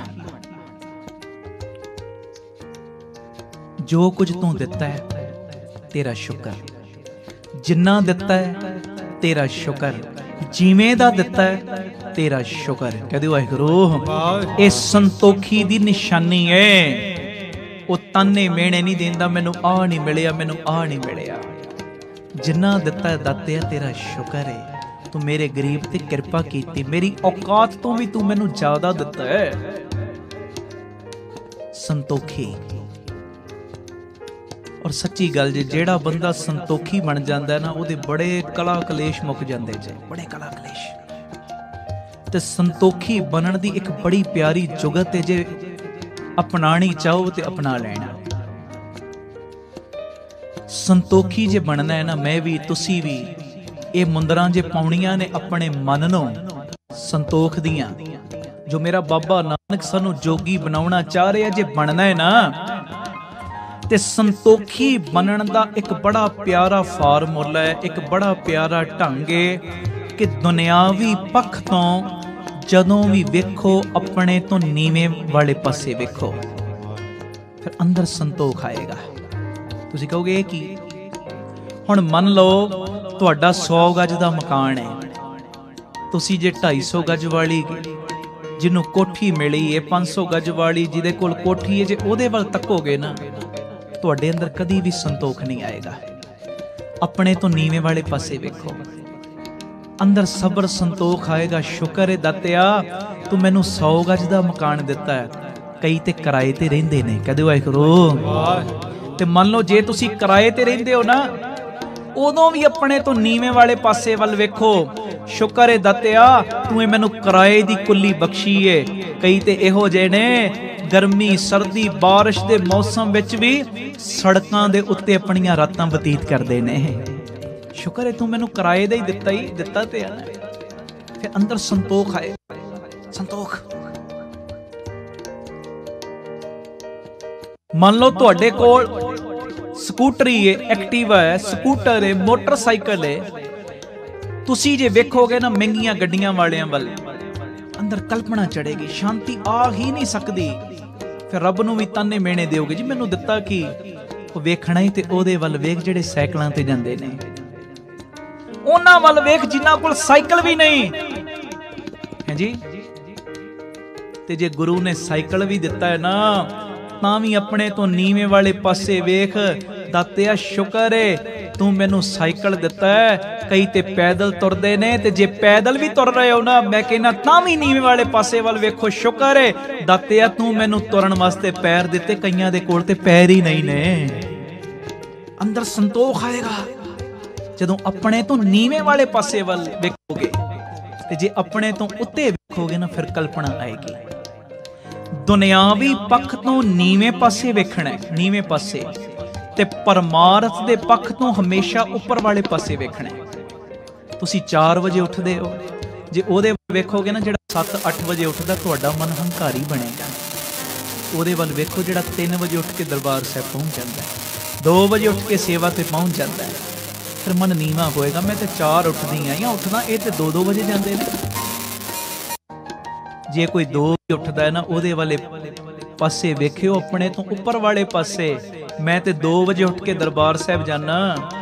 जो कुछ तू दिता है तेरा शुक्र, जिन्ना दिता है तेरा शुक्र, जिवें दा दिता है तेरा शुक्र। कह दिओ वाहिगुरू। ये संतोखी दी निशानी है। वो ताने मेणे नहीं देंदा मैनू आ नहीं मिलिया, मैनू आ नहीं मिलिया। जिन्ना दिता है दातिया तेरा शुक्र है, तू मेरे गरीब ते किरपा कीती, मेरी औकात तो भी तू मैनू ज्यादा दिता है। संतोखी। और सच्ची गल जे जेड़ा बंदा संतोखी बन जाता है ना, उहदे बड़े कला कलेश मुक जाते जे, बड़े कला कलेश। ते संतोखी बनन दी एक बड़ी प्यारी जुगत है, जे अपनानी चाहो तो अपना लेना। संतोखी जे बनना है ना, मैं भी तुसी भी ये मुंदरां जे पाउणियां ने अपने मन नूं संतोख दियां। जो मेरा बाबा नानक सानू जोगी बनाउणा चाह रहा, जे बनना है ना, ते संतोखी बनन दा एक बड़ा प्यारा फार्मूला है, एक बड़ा प्यारा ढंग है कि दुनियावी पक्ष तो जदों भी वेखो अपने तो नीवें वाले पासे वेखो, फिर अंदर संतोख आएगा। तुसीं कहोगे ये की? हुण मन लो तुहाडा 100 गज दा मकान है, तुसीं जे 250 गज वाली जिन्हों कोठी मिली है, 500 गज वाली जिहदे कोल कोठी है, जे उहदे वल तकोगे ना, तुहाडे अंदर कदी भी संतोख नहीं आएगा। अपने तो नीवें वाले पासे वेखो, अंदर सबर संतोख आएगा। शुक्र है दातिया तू मैनू 100 गज दा मकान दिता है। कई ते किराए ते रहिंदे ने, कदे वाहिगुरू। ते मान लो जे तुसी किराए ते रहिंदे हो ना, उदों भी अपने तो नीवें वाले पासे वल वेखो। शुक्र है दातिया तू मैनू किराए दी कुल्ली बख्शी है। कई ते इहो जे ने गर्मी सर्दी बारिश दे मौसम विच भी सड़कां दे उत्ते अपनियां रातां बतीत करदे ने। शुक्र है तू मैनू किराए दा ही दिता ते है। फिर अंदर संतोख आए, संतोख। मान लो तुहाडे कोल स्कूटरी है, एक्टिवा है, स्कूटर है, मोटरसाइकिल है, तुसी जे वेखोगे ना महंगियां गड्डियां वालियां वल, अंदर कल्पना चढ़ेगी, शांति आ ही नहीं सकती। फिर रब नूं भी ताने मेने दिओगे, जी मैनू दिता कि वेखना ही ते ओदे वल वेख जेड़े साइकिलां ते जांदे ने, उन्हां वल वेख जिन्हां कोल साइकिल भी नहीं है जी। ते जे गुरु ने साइकिल भी दिता है ना, तां भी अपने तो नीवें वाले पासे वेख। दातिया शुक्र है तू मैनू साइकिल दिता है। कई ते पैदल तुरदे ने, ते जे पैदल भी तुर रहे हो ना, मैं कहना तां भी नीवें वाले पासे वल वेखो। शुक्र है दातिया तू मैनू तुरन वास्ते पैर दिते, कईयां दे कोल ते पैर ही नहीं ने। अंदर संतोख आएगा जदों अपने तो नीवें वाले पासे वल वेखोगे, ते जे अपने तो उत्ते वेखोगे ना, फिर कल्पना आएगी। दुनियावी पक्ष तो नीवें पासे वेखना है, नीवें पासे, ते परमार्थ दे पक्ष तो हमेशा उपर वाले पासे वेखना है। तुसी 4 बजे उठदे हो, जे ओदे वेखोगे ना, जिहड़ा 7-8 बजे उठदा, तुहाडा मन हंकारी बनेगा। ओदे वल वेखो जिहड़ा 3 बजे उठ के दरबार साहिब पहुंच जाता है, 2 बजे उठ के सेवा ते पहुंच जाता है, फिर मन नीवा होएगा। मैं तो 4 उठदी हां या उठदा, ये तो 2-2 बजे जाते हैं। जे कोई 2 बजे उठदा है ना, ओदे वाले पासे वेखियो, अपने तो उपर वाले पासे। मैं तो 2 बजे उठ के दरबार साहिब जाना,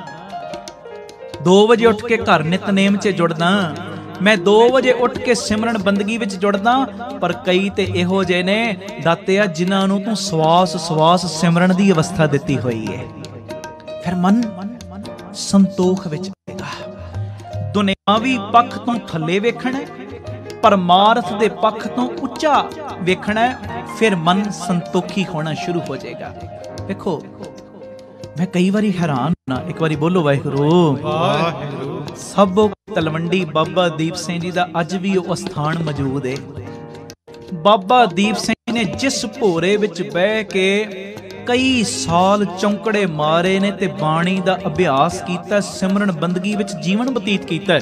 2 बजे उठ के घर नितनेम च जुड़दा, मैं 2 बजे उठ के सिमरन बंदगी विच जुड़दा। पर कई ते इहो जे ने दातिया जिन्हां नूं तूं सवास सवास सिमरन दी अवस्था दित्ती होई है। फिर मन ਸੰਤੋਖ ਵਿੱਚ ਆਏਗਾ। ਦੁਨਿਆਵੀ ਪੱਖ ਤੋਂ ਥੱਲੇ ਵੇਖਣਾ, ਪਰਮਾਰਥ ਦੇ ਪੱਖ ਤੋਂ ਉੱਚਾ ਵੇਖਣਾ, ਫਿਰ ਮਨ ਸੰਤੋਖੀ ਹੋਣਾ ਸ਼ੁਰੂ ਹੋ ਜਾਏਗਾ। ਵੇਖੋ मैं कई बारी हैरान होना, एक बारी बोलो वाहिगुरू। सब तलवंडी बाबा दीप सिंह जी का अज भी वो स्थान मौजूद है। बाबा दीप सिंह ने जिस भोरे विच बह के कई साल चौंकड़े मारे ने ते बाणी दा अभ्यास कीता, सिमरन बंदगी विच जीवन बतीत कीता,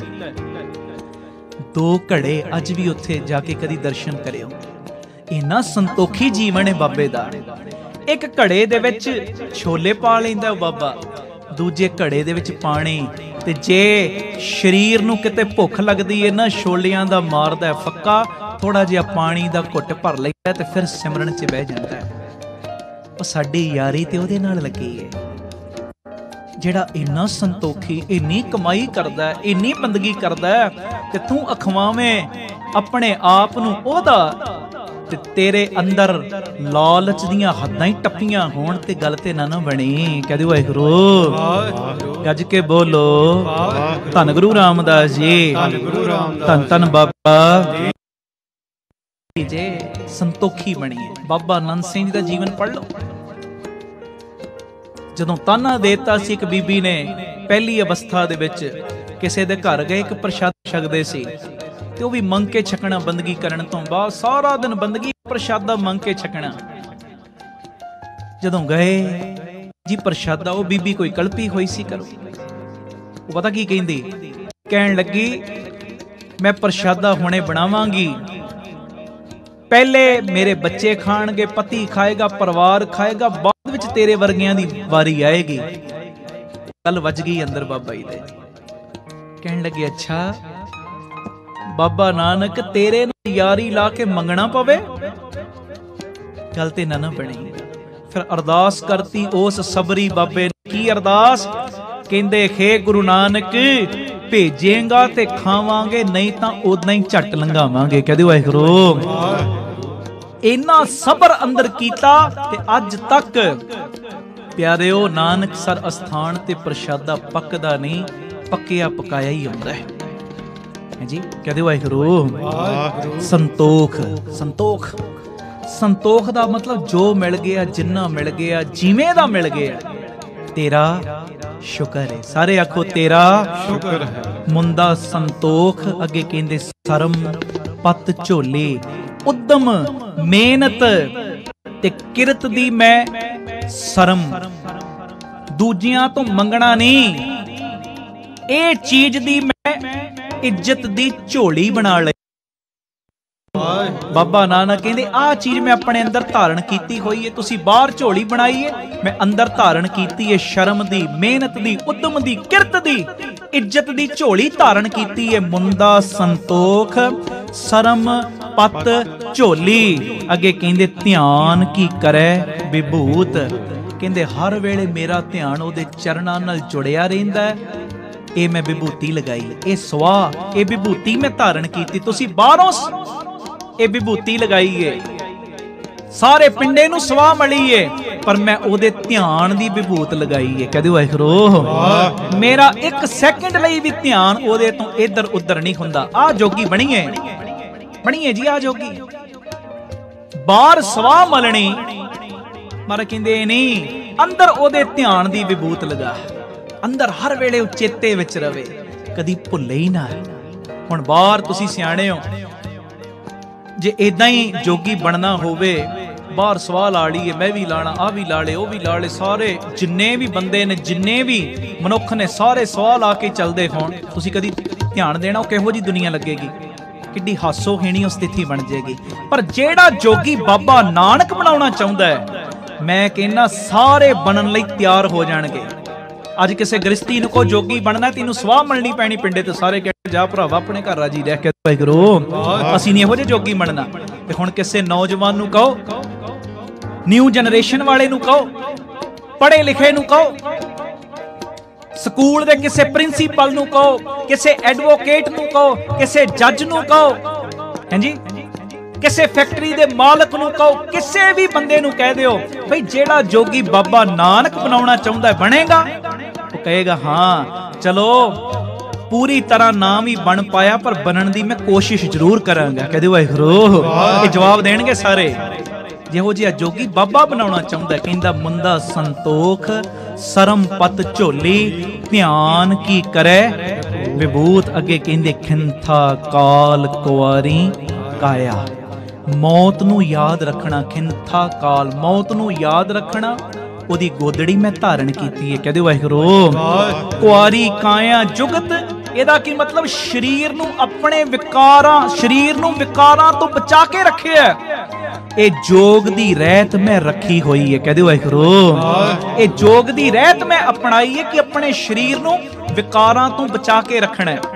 2 घड़े अज भी उत्थे जाके कदी दर्शन करियो। इन्ना संतोखी जीवन है बाबे दा। एक घड़े दे विच छोले पा लैंदा बाबा, दूजे घड़े दे विच पानी, ते जे शरीर नूं किते भुख लगदी है ना, छोलियां दा मारदा फक्का, थोड़ा जिहा पानी दा घुट भर लैंदा ते फिर सिमरन च बह जांदा है। ਉਹ ਸਾਡੀ यारी ते ਉਹਦੇ ਨਾਲ ਲੱਗੀ है, ਜਿਹੜਾ ਇੰਨਾ ਸੰਤੋਖੀ, ਇੰਨੀ ਕਮਾਈ ਕਰਦਾ, ਇੰਨੀ ਬੰਦਗੀ ਕਰਦਾ, ਤੇ ਤੂੰ ਅਖਵਾਵੇਂ ਆਪਣੇ ਆਪ ਨੂੰ ਉਹਦਾ, ਤੇ ਤੇਰੇ ਅੰਦਰ ਲਾਲਚ ਦੀਆਂ ਹੱਦਾਂ ਹੀ ਟੱਪੀਆਂ ਹੋਣ ਤੇ ਗੱਲ ਤੇ ਨਾ ਬਣੀ। ਕਹਦੇ ਵਾਹਿਗੁਰੂ ਗੱਜ ਕੇ ਬੋਲੋ ਧੰਨ ਗੁਰੂ ਰਾਮਦਾਸ ਜੀ, ਧੰਨ ਧੰਨ ਬਾਬਾ ਜੇ ਸੰਤੋਖੀ ਬਣੀਏ। ਬਾਬਾ ਆਨੰਦ ਸਿੰਘ ਜੀ ਦਾ ਜੀਵਨ ਪੜ੍ਹ ਲਓ। ਜਦੋਂ ਤਾਨਾ ਦੇਤਾ ਸੀ ਇੱਕ ਬੀਬੀ ਨੇ, ਪਹਿਲੀ ਅਵਸਥਾ ਦੇ ਵਿੱਚ ਕਿਸੇ ਦੇ ਘਰ ਗਏ, ਇੱਕ ਪ੍ਰਸ਼ਾਦ ਛਕਦੇ ਸੀ, ਤੇ ਉਹ ਵੀ ਮੰਗ ਕੇ ਛਕਣਾ, ਬੰਦਗੀ ਕਰਨ ਤੋਂ ਬਾਅਦ ਸਾਰਾ ਦਿਨ ਬੰਦਗੀ, ਪ੍ਰਸ਼ਾਦਾ ਮੰਗ ਕੇ ਛਕਣਾ। ਜਦੋਂ ਗਏ ਜੀ ਪ੍ਰਸ਼ਾਦਾ, ਉਹ ਬੀਬੀ ਕੋਈ ਕਲਪੀ ਹੋਈ ਸੀ ਕਰੋ। ਉਹ ਪਤਾ ਕੀ ਕਹਿੰਦੀ, ਕਹਿਣ ਲੱਗੀ ਮੈਂ ਪ੍ਰਸ਼ਾਦਾ ਹੁਣੇ ਬਣਾਵਾਂਗੀ, ਪਹਿਲੇ ਮੇਰੇ ਬੱਚੇ ਖਾਣਗੇ, ਪਤੀ ਖਾਏਗਾ, ਪਰਿਵਾਰ ਖਾਏਗਾ, ਬਾਅਦ ਵਿੱਚ ਤੇਰੇ ਵਰਗਿਆਂ ਦੀ ਵਾਰੀ ਆਏਗੀ। ਗੱਲ ਵੱਜ ਗਈ ਅੰਦਰ ਬਾਬਾ ਜੀ ਦੇ। ਕਹਿਣ ਲੱਗੇ ਅੱਛਾ ਬਾਬਾ ਨਾਨਕ ਤੇਰੇ ਨਾਲ ਯਾਰੀ ਲਾ ਕੇ ਮੰਗਣਾ ਪਵੇ, ਗੱਲ ਤੇ ਨਾ ਬਣੀ। ਫਿਰ ਅਰਦਾਸ ਕਰਤੀ ਉਸ ਸਬਰੀ ਬਾਬੇ ਨੇ। ਕੀ ਅਰਦਾਸ? ਕਹਿੰਦੇ ਖੇ ਗੁਰੂ ਨਾਨਕ ਭੇਜੇਗਾ ਤੇ ਖਾਵਾਂਗੇ, ਨਹੀਂ ਤਾਂ ਉਦਾਂ ਹੀ ਝੱਟ ਲੰਘਾਵਾਂਗੇ। ਕਹਦੇ ਵਾਹਿਗੁਰੂ। ਇੰਨਾ ਸਬਰ ਅੰਦਰ ਕੀਤਾ ਤੇ ਅੱਜ ਤੱਕ ਪਿਆਰਿਓ ਨਾਨਕ ਸਰ ਅਸਥਾਨ ਤੇ ਪ੍ਰਸ਼ਾਦਾ ਪੱਕਦਾ ਨਹੀਂ, ਪੱਕਿਆ ਪਕਾਇਆ ਹੀ ਆਉਂਦਾ ਹੈ ਜੀ। ਕਹਦੇ ਵਾਹਿਗੁਰੂ। ਸੰਤੋਖ, ਸੰਤੋਖ, ਸੰਤੋਖ ਦਾ ਮਤਲਬ ਜੋ ਮਿਲ ਗਿਆ, ਜਿੰਨਾ ਮਿਲ ਗਿਆ, ਜਿਵੇਂ ਦਾ ਮਿਲ ਗਿਆ, ਤੇਰਾ ਸ਼ੁਕਰ ਹੈ। ਸਾਰੇ ਆਖੋ ਤੇਰਾ ਸ਼ੁਕਰ ਹੈ। ਮੁੰਦਾ ਸੰਤੋਖ, ਅੱਗੇ ਕਹਿੰਦੇ ਸਰਮ ਪਤ ਝੋਲੇ, ਉਦਮ ਮਿਹਨਤ ਤੇ ਕਿਰਤ ਦੀ ਮੈਂ ਸ਼ਰਮ, ਦੂਜਿਆਂ ਤੋਂ ਮੰਗਣਾ ਨਹੀਂ, ਇਹ ਚੀਜ਼ ਦੀ ਮੈਂ ਇੱਜ਼ਤ ਦੀ ਝੋਲੀ ਬਣਾ ਲਈ। ਬਾਬਾ ਨਾਨਕ ਕਹਿੰਦੇ ਆਹ ਚੀਜ਼ ਮੈਂ ਆਪਣੇ ਅੰਦਰ ਧਾਰਨ ਕੀਤੀ ਹੋਈ ਹੈ। ਤੁਸੀਂ ਬਾਹਰ ਝੋਲੀ ਬਣਾਈ ਹੈ, ਮੈਂ ਅੰਦਰ ਧਾਰਨ ਕੀਤੀ ਹੈ ਸ਼ਰਮ ਦੀ, ਮਿਹਨਤ ਦੀ, ਉਦਮ ਦੀ, ਕਿਰਤ ਦੀ, ਇੱਜ਼ਤ ਦੀ ਝੋਲੀ ਧਾਰਨ ਕੀਤੀ ਹੈ। ਮੁੰਦਾ ਸੰਤੋਖ ਸ਼ਰਮ ਪਤ ਝੋਲੀ। ਅੱਗੇ ਕਹਿੰਦੇ ਧਿਆਨ ਕੀ ਕਰੈ ਵਿਭੂਤ, ਕਹਿੰਦੇ ਹਰ ਵੇਲੇ ਮੇਰਾ ਧਿਆਨ ਉਹਦੇ ਚਰਨਾਂ ਨਾਲ ਜੁੜਿਆ ਰਹਿੰਦਾ। ਇਹ ਮੈਂ ਵਿਭੂਤੀ ਲਗਾਈ, ਇਹ ਸਵਾ, ਇਹ ਵਿਭੂਤੀ ਮੈਂ ਧਾਰਨ ਕੀਤੀ। ਤੁਸੀਂ ਬਾਹਰੋਂ ਇਹ ਵਿਭੂਤੀ ਲਗਾਈ ਏ, ਸਾਰੇ ਪਿੰਡੇ ਨੂੰ ਸਵਾ ਮਲੀ ਏ, ਪਰ ਮੈਂ ਉਹਦੇ ਧਿਆਨ ਦੀ ਵਿਭੂਤ ਲਗਾਈ ਏ। ਕਹਦੇ ਵਾਹਿਗੁਰੂ। ਮੇਰਾ 1 ਸੈਕਿੰਡ ਲਈ ਵੀ ਧਿਆਨ ਉਹਦੇ ਤੋਂ ਇੱਧਰ ਉੱਧਰ ਨਹੀਂ ਹੁੰਦਾ। ਆਹ ਜੋਗੀ ਬਣੀਏ, ਬਣੀਏ ਜੀ ਆਹ ਜੋਗੀ। ਬਾਹਰ ਸਵਾ ਮਲਣੀ, ਪਰ ਕਹਿੰਦੇ ਨਹੀਂ, ਅੰਦਰ ਉਹਦੇ ਧਿਆਨ ਦੀ ਵਿਭੂਤ ਲਗਾ, ਅੰਦਰ ਹਰ ਵੇਲੇ ਉਹ ਚੇਤੇ ਵਿੱਚ ਰਵੇ, ਕਦੀ ਭੁੱਲੇ ਹੀ ਨਾ। ਹੁਣ ਬਾਹਰ ਤੁਸੀਂ ਸਿਆਣੇ ਹੋ, ਜੇ ਇਦਾਂ ਹੀ ਜੋਗੀ ਬਣਨਾ ਹੋਵੇ, ਬਾਹਰ ਸਵਾਹ ਲਾ ਲਈਏ, ਮੈਂ ਵੀ ਲਾਣਾ, ਆ ਵੀ ਲਾ ਲੇ, ਉਹ ਵੀ ਲਾ ਲੇ, ਸਾਰੇ ਜਿੰਨੇ ਵੀ ਬੰਦੇ ਨੇ, ਜਿੰਨੇ ਵੀ ਮਨੁੱਖ ਨੇ, ਸਾਰੇ ਸਵਾਹ ਲਾ ਕੇ ਚੱਲਦੇ ਹੋਣ, ਤੁਸੀਂ ਕਦੀ ਧਿਆਨ ਦੇਣਾ ਉਹ ਕਿਹੋ ਜੀ ਦੁਨੀਆ ਲੱਗੇਗੀ, ਕਿੱਡੀ ਹਾਸੋਹੀਣੀ ਉਹ ਸਥਿਤੀ ਬਣ ਜਾਏਗੀ। ਪਰ ਜਿਹੜਾ ਜੋਗੀ ਬਾਬਾ ਨਾਨਕ ਬਣਾਉਣਾ ਚਾਹੁੰਦਾ ਹੈ, ਮੈਂ ਕਹਿੰਦਾ ਸਾਰੇ ਬਣਨ ਲਈ ਤਿਆਰ ਹੋ ਜਾਣਗੇ। ਅੱਜ ਕਿਸੇ ਗ੍ਰਸਤੀ ਨੂੰ ਕੋ ਜੋਗੀ ਬਣਨਾ, ਤੈਨੂੰ ਸਵਾਹ ਮਿਲਣੀ ਪੈਣੀ ਪਿੰਡੇ ਤੇ, ਸਾਰੇ ਕਹਿ ਜਾ ਭਰਾਵਾ ਆਪਣੇ ਘਰ ਰਾਜੀ ਰਹਿ ਕੇ ਵਾਹਿਗੁਰੂ, ਅਸੀਂ ਨਹੀਂ ਇਹੋ ਜਿਹੇ ਜੋਗੀ ਬਣਨਾ। ਤੇ ਹੁਣ ਕਿਸੇ ਨੌਜਵਾਨ ਨੂੰ ਕਹੋ, ਨਿਊ ਜਨਰੇਸ਼ਨ ਵਾਲੇ ਨੂੰ ਕਹੋ, ਪੜ੍ਹੇ ਲਿਖੇ ਨੂੰ ਕਹੋ, ਸਕੂਲ ਦੇ ਕਿਸੇ ਪ੍ਰਿੰਸੀਪਲ ਨੂੰ ਕਹੋ, ਕਿਸੇ ਐਡਵੋਕੇਟ ਨੂੰ ਕਹੋ, ਕਿਸੇ ਜੱਜ ਨੂੰ ਕਹੋ, ਹਾਂਜੀ, ਕਿਸੇ ਫੈਕਟਰੀ ਦੇ ਮਾਲਕ ਨੂੰ ਕਹੋ, ਕਿਸੇ ਵੀ ਬੰਦੇ ਨੂੰ ਕਹਿ ਦਿਓ ਬਈ ਜਿਹੜਾ ਜੋਗੀ ਬਾਬਾ ਨਾਨਕ ਬਣਾਉਣਾ ਚਾਹੁੰਦਾ ਬਣੇਗਾ। ਉਹ कहेगा हाँ चलो पूरी तरह नाम ही बन पाया पर बनन दी मैं कोशिश जरूर करांगा। कहदे वाहिगुरू ये जवाब देणगे सारे। ਜਿਹੋ ਜਿਹਾ ਜੋਗੀ ਬਾਬਾ ਬਣਾਉਣਾ ਚਾਹੁੰਦਾ ਕਹਿੰਦਾ ਮੁੰਦਾ ਸੰਤੋਖ ਸਰਮ ਪਤ ਝੋਲੀ ਧਿਆਨ ਕੀ ਕਰੇ ਵਿਭੂਤ। ਅੱਗੇ ਕਹਿੰਦੇ ਖਿੰਥਾ ਕਾਲ ਕੁਆਰੀ ਕਾਇਆ। ਮੌਤ ਨੂੰ ਯਾਦ ਰੱਖਣਾ, ਖਿੰਥਾ ਕਾਲ ਮੌਤ ਨੂੰ ਯਾਦ ਰੱਖਣਾ, ਉਹਦੀ ਗੋਦੜੀ ਮੈਂ ਧਾਰਨ ਕੀਤੀ ਹੈ। ਕਹਦੇ ਵਾਹਿਗੁਰੂ ਕੁਆਰੀ ਕਾਇਆ ਜੁਗਤ। ਇਹਦਾ ਕੀ ਮਤਲਬ ਸਰੀਰ ਨੂੰ ਆਪਣੇ ਵਿਕਾਰਾਂ, ਸਰੀਰ ਨੂੰ ਵਿਕਾਰਾਂ ਤੋਂ ਬਚਾ ਕੇ ਰੱਖਿਆ। ਇਹ ਜੋਗ ਦੀ ਰਹਿਤ ਮੈਂ ਰੱਖੀ ਹੋਈ ਹੈ। ਕਹਦੇ ਵਾਹਿਗੁਰੂ ਇਹ ਜੋਗ ਦੀ ਰਹਿਤ ਮੈਂ ਅਪਣਾਈ ਹੈ ਕਿ ਆਪਣੇ ਸਰੀਰ ਨੂੰ ਵਿਕਾਰਾਂ ਤੋਂ ਬਚਾ ਕੇ ਰੱਖਣਾ ਹੈ।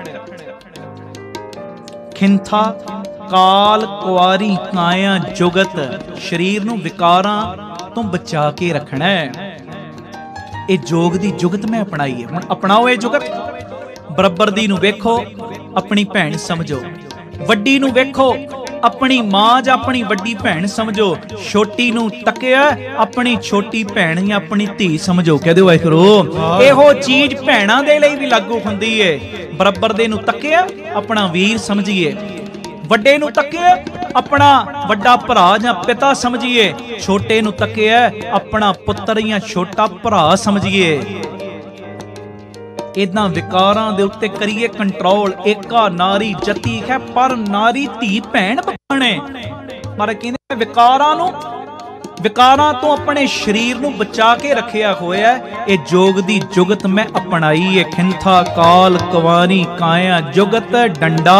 ਖਿੰਥਾ ਕਾਲ ਕੁਆਰੀ ਕਾਇਆ ਜੁਗਤ, ਸਰੀਰ ਨੂੰ ਵਿਕਾਰਾਂ ਤੋਂ ਬਚਾ ਕੇ ਰੱਖਣਾ ਹੈ। ਇਹ ਜੋਗ ਦੀ ਜੁਗਤ ਮੈਂ ਅਪਣਾਈ ਹੈ। ਹੁਣ ਅਪਣਾਓ ਇਹ ਜੁਗਤ। ਬਰਾਬਰ ਦੀ ਨੂੰ ਵੇਖੋ ਆਪਣੀ ਭੈਣ ਸਮਝੋ, ਵੱਡੀ ਨੂੰ ਵੇਖੋ ਆਪਣੀ ਮਾਂ ਜਾਂ ਆਪਣੀ ਵੱਡੀ ਭੈਣ ਸਮਝੋ, ਛੋਟੀ ਨੂੰ ਤੱਕਿਆ ਆਪਣੀ ਛੋਟੀ ਭੈਣ ਜਾਂ ਆਪਣੀ ਧੀ ਸਮਝੋ। ਕਹਦੇ ਵਾਹਿਗੁਰੂ ਇਹੋ ਚੀਜ਼ ਭੈਣਾਂ ਦੇ ਲਈ ਵੀ ਲਾਗੂ ਹੁੰਦੀ ਏ। ਬਰਾਬਰ ਦੇ ਨੂੰ ਤੱਕਿਆ ਆਪਣਾ ਵੀਰ ਸਮਝੀਏ, ਵੱਡੇ ਨੂੰ ਤੱਕਿਆ ਆਪਣਾ ਵੱਡਾ ਭਰਾ ਜਾਂ ਪਿਤਾ ਸਮਝੀਏ, ਛੋਟੇ ਨੂੰ ਤੱਕਿਆ ਆਪਣਾ ਪੁੱਤਰ ਜਾਂ ਛੋਟਾ ਭਰਾ ਸਮਝੀਏ। ਇਦਾਂ ਵਿਕਾਰਾਂ ਦੇ ਉੱਤੇ ਕਰੀਏ ਕੰਟਰੋਲ। ਏਕਾ ਨਾਰੀ ਜਤੀ ਹੈ ਪਰ ਨਾਰੀ ਧੀ ਭੈਣ ਬਣੇ। ਪਰ ਕਹਿੰਦੇ ਵਿਕਾਰਾਂ ਤੋਂ ਆਪਣੇ ਸਰੀਰ ਨੂੰ ਬਚਾ ਕੇ ਰੱਖਿਆ ਹੋਇਆ। ਇਹ ਜੋਗ ਦੀ ਜੁਗਤ ਮੈਂ ਅਪਣਾਈ ਹੈ। ਖਿੰਥਾ ਕਾਲ ਕੁਵਾਰੀ ਕਾਇਆ ਜੁਗਤ ਡੰਡਾ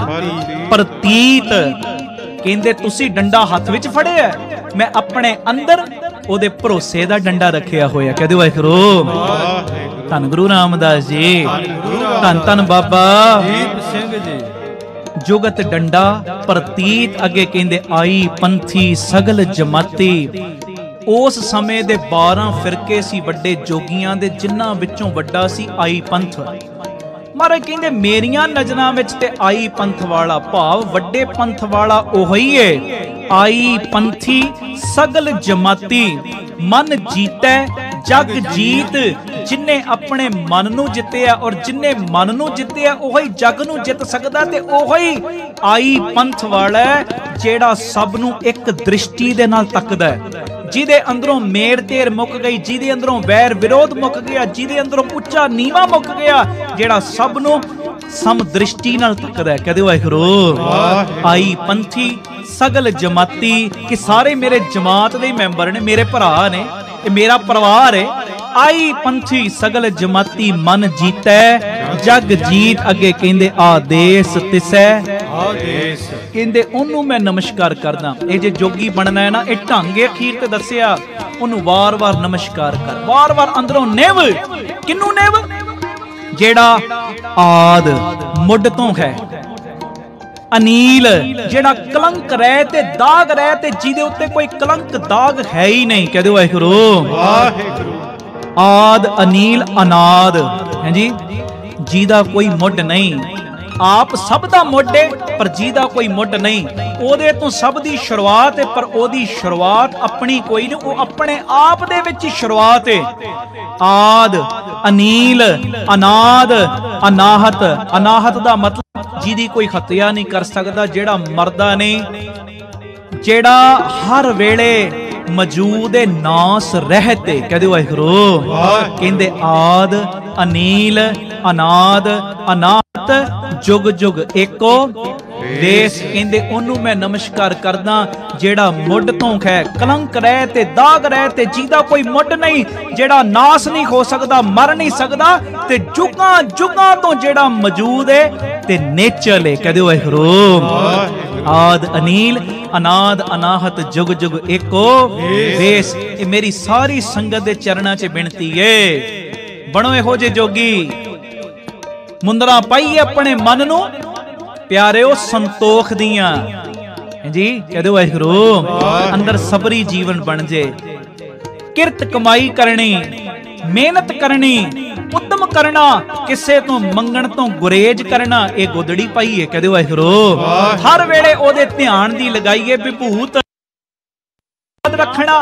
ਪ੍ਰਤੀਤ। ਕਹਿੰਦੇ ਤੁਸੀਂ ਡੰਡਾ ਹੱਥ ਵਿੱਚ ਫੜਿਆ, ਮੈਂ ਆਪਣੇ ਅੰਦਰ ਉਹਦੇ ਭਰੋਸੇ ਦਾ ਡੰਡਾ ਰੱਖਿਆ ਹੋਇਆ। ਕਹਦੇ ਵਾਹਿਗੁਰੂ ਧੰਨ ਗੁਰੂ ਰਾਮਦਾਸ ਜੀ, ਧੰਨ ਧੰਨ ਬਾਬਾ ਦੀਪ ਸਿੰਘ ਜੀ। ਜੁਗਤ ਡੰਡਾ ਪ੍ਰਤੀਤ। ਅੱਗੇ ਕਹਿੰਦੇ ਆਈ ਪੰਥੀ ਸਗਲ ਜਮਾਤੀ। ਉਸ ਸਮੇਂ ਦੇ 12 ਫਿਰਕੇ ਸੀ ਵੱਡੇ ਜੋਗੀਆਂ ਦੇ, ਜਿਨ੍ਹਾਂ ਵਿੱਚੋਂ ਵੱਡਾ ਸੀ ਆਈ ਪੰਥ। ਮਹਾਰਾਜ ਕਹਿੰਦੇ ਮੇਰੀਆਂ ਨਜ਼ਰਾਂ ਵਿੱਚ ਤੇ ਆਈ ਪੰਥ ਵਾਲਾ ਭਾਵ ਵੱਡੇ ਪੰਥ ਵਾਲਾ ਉਹੀ ਏ। ਆਈ ਪੰਥੀ ਸਗਲ ਜਮਾਤੀ। ਮਨ ਜੀਤੈ ਜਗ ਜੀਤ। ਜਿਨੇ ਆਪਣੇ ਮਨ ਨੂੰ ਜਿੱਤਿਆ ਔਰ ਜਿਨੇ ਮਨ ਨੂੰ ਜਿੱਤਿਆ ਉਹੀ ਜਗ ਨੂੰ ਜਿੱਤ ਸਕਦਾ। ਤੇ ਉਹੀ ਆਈ ਪੰਥ ਵਾਲਾ ਜਿਹੜਾ ਸਭ ਨੂੰ ਇੱਕ ਦ੍ਰਿਸ਼ਟੀ ਦੇ ਨਾਲ ਤੱਕਦਾ ਹੈ, ਜਿਹਦੇ ਅੰਦਰੋਂ ਮੇਰ ਤੇਰ ਮੁੱਕ ਗਈ, ਜਿਹਦੇ ਅੰਦਰੋਂ ਵੈਰ ਵਿਰੋਧ ਮੁੱਕ ਗਿਆ, ਜਿਹਦੇ ਅੰਦਰੋਂ ਉੱਚਾ ਨੀਵਾ ਮੁੱਕ ਗਿਆ, ਜਿਹੜਾ ਸਭ ਨੂੰ ਸਮ ਦ੍ਰਿਸ਼ਟੀ ਨਾਲ ਤੱਕਦਾ ਹੈ। ਕਹਦੇ ਵਾਹਿਗੁਰੂ ਆਈ ਪੰਥੀ ਸਗਲ ਜਮਾਤੀ। ਕਿ ਸਾਰੇ ਮੇਰੇ ਜਮਾਤ ਦੇ ਮੈਂਬਰ ਨੇ, ਮੇਰੇ ਭਰਾ ਨੇ, ਇਹ ਮੇਰਾ ਪਰਿਵਾਰ ਹੈ। ਆਈ ਪੰਥੀ ਸਗਲ ਜਮਾਤੀ ਮਨ ਜੀਤੈ ਜਗ ਜੀਤ। ਅੱਗੇ ਕਹਿੰਦੇ ਆਦੇਸ ਤਿਸੈ ਆਦੇਸ। ਕਹਿੰਦੇ ਉਹਨੂੰ ਮੈਂ ਨਮਸਕਾਰ ਕਰਦਾ। ਇਹ ਜੇ ਜੋਗੀ ਬਣਨਾ ਹੈ ਨਾ, ਇਹ ਢੰਗੇ ਅਖੀਰ ਤੇ ਦੱਸਿਆ, ਉਹਨੂੰ ਵਾਰ-ਵਾਰ ਨਮਸਕਾਰ ਕਰ, ਵਾਰ-ਵਾਰ ਅੰਦਰੋਂ ਨਿਵ। ਕਿਨੂੰ ਨਿਵ? ਜਿਹੜਾ ਆਦ ਮੁੱਢ ਤੋਂ ਹੈ, ਅਨੀਲ ਜਿਹੜਾ ਕਲੰਕ ਰਹਿ ਤੇ ਦਾਗ ਰਹਿ ਤੇ ਜਿਹਦੇ ਉੱਤੇ ਕੋਈ ਕਲੰਕ ਦਾਗ ਹੈ ਹੀ ਨਹੀਂ। ਕਹਦੇ ਵਾਹਿਗੁਰੂ ਵਾਹਿਗੁਰੂ। ਆਦ ਅਨੀਲ ਅਨਾਦ ਹੈ ਜੀ, ਜਿਹਦਾ ਕੋਈ ਮੁੱਢ ਨਹੀਂ। ਆਪ ਸਭ ਦਾ ਮੁੱਢ ਹੈ ਪਰ ਜਿਹਦਾ ਕੋਈ ਮੁੱਢ ਨਹੀਂ। ਉਹਦੇ ਤੋਂ ਸਭ ਦੀ ਸ਼ੁਰੂਆਤ ਹੈ ਪਰ ਉਹਦੀ ਸ਼ੁਰੂਆਤ ਆਪਣੀ ਕੋਈ ਨਹੀਂ, ਉਹ ਆਪਣੇ ਆਪ ਦੇ ਵਿੱਚ ਹੀ ਸ਼ੁਰੂਆਤ ਹੈ। ਆਦ ਅਨੀਲ ਅਨਾਦ ਅਨਾਹਤ। ਅਨਾਹਤ ਦਾ ਮਤਲਬ ਜਿਹਦੀ ਕੋਈ ਹੱਤਿਆ ਨਹੀਂ ਕਰ ਸਕਦਾ, ਜਿਹੜਾ ਮਰਦਾ ਨਹੀਂ, ਜਿਹੜਾ ਹਰ ਵੇਲੇ ਮੌਜੂਦ ਹੈ ਨਾਸ ਰਹਿਤੇ। ਕਹਦੇ ਵਾਹਿਗੁਰੂ ਕਹਿੰਦੇ ਆਦ ਅਨੀਲ ਅਨਾਦ ਅਨਾਹਤ ਜੁਗ ਜੁਗ ਏਕੋ ਦੇਸ। ਕਹਿੰਦੇ ਉਹਨੂੰ ਮੈਂ ਨਮਸਕਾਰ ਕਰਦਾ ਜਿਹੜਾ ਮੁੱਢ ਤੋਂ ਹੈ, ਕਲੰਕ ਰਹਿ ਤੇ ਦਾਗ ਰਹਿ ਤੇ ਜਿਹਦਾ ਕੋਈ ਮੁੱਢ ਨਹੀਂ, ਜਿਹੜਾ ਨਾਸ ਨਹੀਂ ਹੋ ਸਕਦਾ, ਮਰ ਨਹੀਂ ਸਕਦਾ, ਤੇ ਜੁਗਾਂ ਜੁਗਾਂ ਤੋਂ ਜਿਹੜਾ ਮੌਜੂਦ ਹੈ ਤੇ ਨੇਚਲ ਹੈ। ਕਹਦੇ ਵਾਹਿਗੁਰੂ ਆਦ ਅਨੀਲ ਅਨਾਦ ਅਨਾਹਤ ਜੁਗ ਜੁਗ ਏਕੋ ਦੇਸ। ਇਹ ਮੇਰੀ ਸਾਰੀ ਸੰਗਤ ਦੇ ਚਰਨਾਂ 'ਚ ਬੇਨਤੀ ਏ, ਬਣੋ ਇਹੋ ਜਿਹੇ ਜੋਗੀ। ਮੁੰਦਰਾ ਪਾਈਏ ਆਪਣੇ ਮਨ ਨੂੰ ਪਿਆਰਿਓ ਸੰਤੋਖ ਦੀਆਂ ਜੀ। ਕਹਦੇ ਵਾਹਿਗੁਰੂ ਅੰਦਰ ਸਬਰੀ ਜੀਵਨ ਬਣ ਜੇ। ਕਿਰਤ ਕਮਾਈ ਕਰਨੀ, ਮਿਹਨਤ ਕਰਨੀ, ਉਦਮ ਕਰਨਾ, ਕਿਸੇ ਤੋਂ ਮੰਗਣ ਤੋਂ ਗੁਰੇਜ ਕਰਨਾ, ਇਹ ਗੋਦੜੀ ਪਾਈ ਹੈ। ਕਹਦੇ ਵਾਹਿਗੁਰੂ ਹਰ ਵੇਲੇ ਉਹਦੇ ਧਿਆਨ ਦੀ ਲਗਾਈਏ। ਵਿਭੂਤ ਰੱਖਣਾ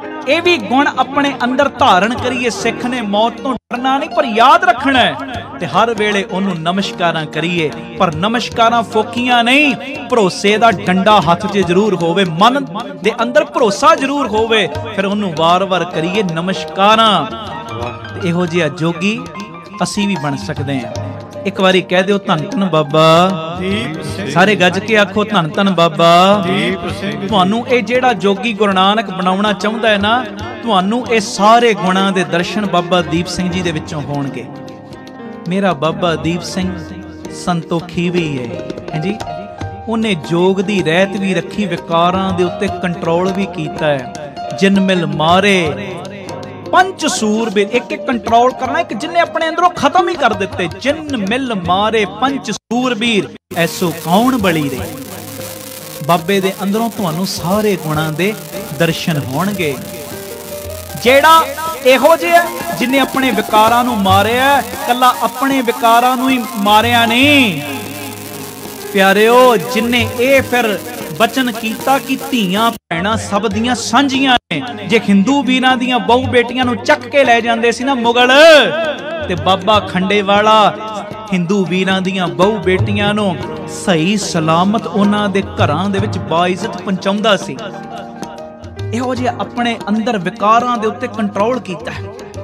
ਇਹ ਵੀ ਗੁਣ ਆਪਣੇ ਅੰਦਰ ਧਾਰਨ ਕਰੀਏ। ਸਿੱਖ ਨੇ ਮੌਤ ਤੋਂ ਡਰਨਾ ਨਹੀਂ, ਪਰ ਯਾਦ ਰੱਖਣਾ ਹੈ ਤੇ ਹਰ ਵੇਲੇ ਉਹਨੂੰ ਨਮਸਕਾਰਾਂ ਕਰੀਏ। ਪਰ ਨਮਸਕਾਰਾਂ ਫੋਕੀਆਂ ਨਹੀਂ, ਭਰੋਸੇ ਦਾ ਡੰਡਾ ਹੱਥ 'ਚ ਜ਼ਰੂਰ ਹੋਵੇ, ਮਨ ਦੇ ਅੰਦਰ ਭਰੋਸਾ ਜ਼ਰੂਰ ਹੋਵੇ, ਫਿਰ ਉਹਨੂੰ ਵਾਰ-ਵਾਰ ਕਰੀਏ ਨਮਸਕਾਰਾਂ। ਇਹੋ ਜਿਹਾ ਜੋਗੀ ਅਸੀਂ ਵੀ ਬਣ ਸਕਦੇ ਹਾਂ। ਇੱਕ ਵਾਰੀ ਕਹਿ ਦਿਓ ਧੰਨ ਧੰਨ ਬਾਬਾ ਦੀਪ ਸਿੰਘ। ਸਾਰੇ ਗੱਜ ਕੇ ਆਖੋ ਧੰਨ ਧੰਨ ਬਾਬਾ ਦੀਪ ਸਿੰਘ। ਤੁਹਾਨੂੰ ਇਹ ਜਿਹੜਾ ਜੋਗੀ ਗੁਰੂ ਨਾਨਕ ਬਣਾਉਣਾ ਚਾਹੁੰਦਾ ਹੈ ਨਾ, ਤੁਹਾਨੂੰ ਇਹ ਸਾਰੇ ਗੁਣਾਂ ਦੇ ਦਰਸ਼ਨ ਬਾਬਾ ਦੀਪ ਸਿੰਘ ਜੀ ਦੇ ਵਿੱਚੋਂ ਹੋਣਗੇ। ਮੇਰਾ ਬਾਬਾ ਦੀਪ ਸਿੰਘ ਸੰਤੋਖੀ ਵੀ ਹੈ ਜੀ, ਉਹਨੇ ਜੋਗ ਦੀ ਰਹਿਤ ਵੀ ਰੱਖੀ, ਵਿਕਾਰਾਂ ਦੇ ਉੱਤੇ ਕੰਟਰੋਲ ਵੀ ਕੀਤਾ ਹੈ। ਜਿਨ ਮਿਲ ਮਾਰੇ ਪੰਜ ਸੂਰਬੀਰ, ਇੱਕ ਇੱਕ ਕੰਟਰੋਲ ਕਰਨਾ, ਇੱਕ ਜਿੰਨੇ ਆਪਣੇ ਅੰਦਰੋਂ ਖਤਮ ਹੀ ਕਰ ਦਿੱਤੇ। ਜਿਨ ਮਿਲ ਮਾਰੇ ਪੰਜ ਸੂਰਬੀਰ, ਐਸੋ ਕੌਣ ਬਲੀ ਰੇ। ਬਾਬੇ ਦੇ ਅੰਦਰੋਂ ਤੁਹਾਨੂੰ ਸਾਰੇ ਗੁਣਾਂ ਦੇ ਦਰਸ਼ਨ ਹੋਣਗੇ। ਜਿਹੜਾ ਇਹੋ ਜਿਹਾ ਜਿਨੇ ਆਪਣੇ ਵਿਕਾਰਾਂ ਨੂੰ ਮਾਰਿਆ, ਕੱਲਾ ਆਪਣੇ ਵਿਕਾਰਾਂ ਨੂੰ ਹੀ ਮਾਰਿਆ ਨਹੀਂ ਪਿਆਰਿਓ, ਜਿਨੇ ਇਹ ਫਿਰ ਬਚਨ ਕੀਤਾ ਕਿ ਧੀਆਂ ਭੈਣਾਂ ਸਭ ਦੀਆਂ ਸਾਂਝੀਆਂ ਨੇ। ਜੇ ਹਿੰਦੂ ਵੀਰਾਂ ਦੀਆਂ ਬਹੁ ਬੇਟੀਆਂ ਨੂੰ ਚੱਕ ਕੇ ਲੈ ਜਾਂਦੇ ਸੀ ਨਾ ਮੁਗਲ, ਤੇ ਬਾਬਾ ਖੰਡੇ ਵਾਲਾ ਹਿੰਦੂ ਵੀਰਾਂ ਦੀਆਂ ਬਹੁ ਬੇਟੀਆਂ ਨੂੰ ਸਹੀ ਸਲਾਮਤ ਉਹਨਾਂ ਦੇ ਘਰਾਂ ਦੇ ਵਿੱਚ ਬਾਇਜ਼ਤ ਪਹੁੰਚਾਉਂਦਾ ਸੀ। ਇਹੋ ਜਿਹਾ ਆਪਣੇ ਅੰਦਰ ਵਿਕਾਰਾਂ ਦੇ ਉੱਤੇ ਕੰਟਰੋਲ ਕੀਤਾ।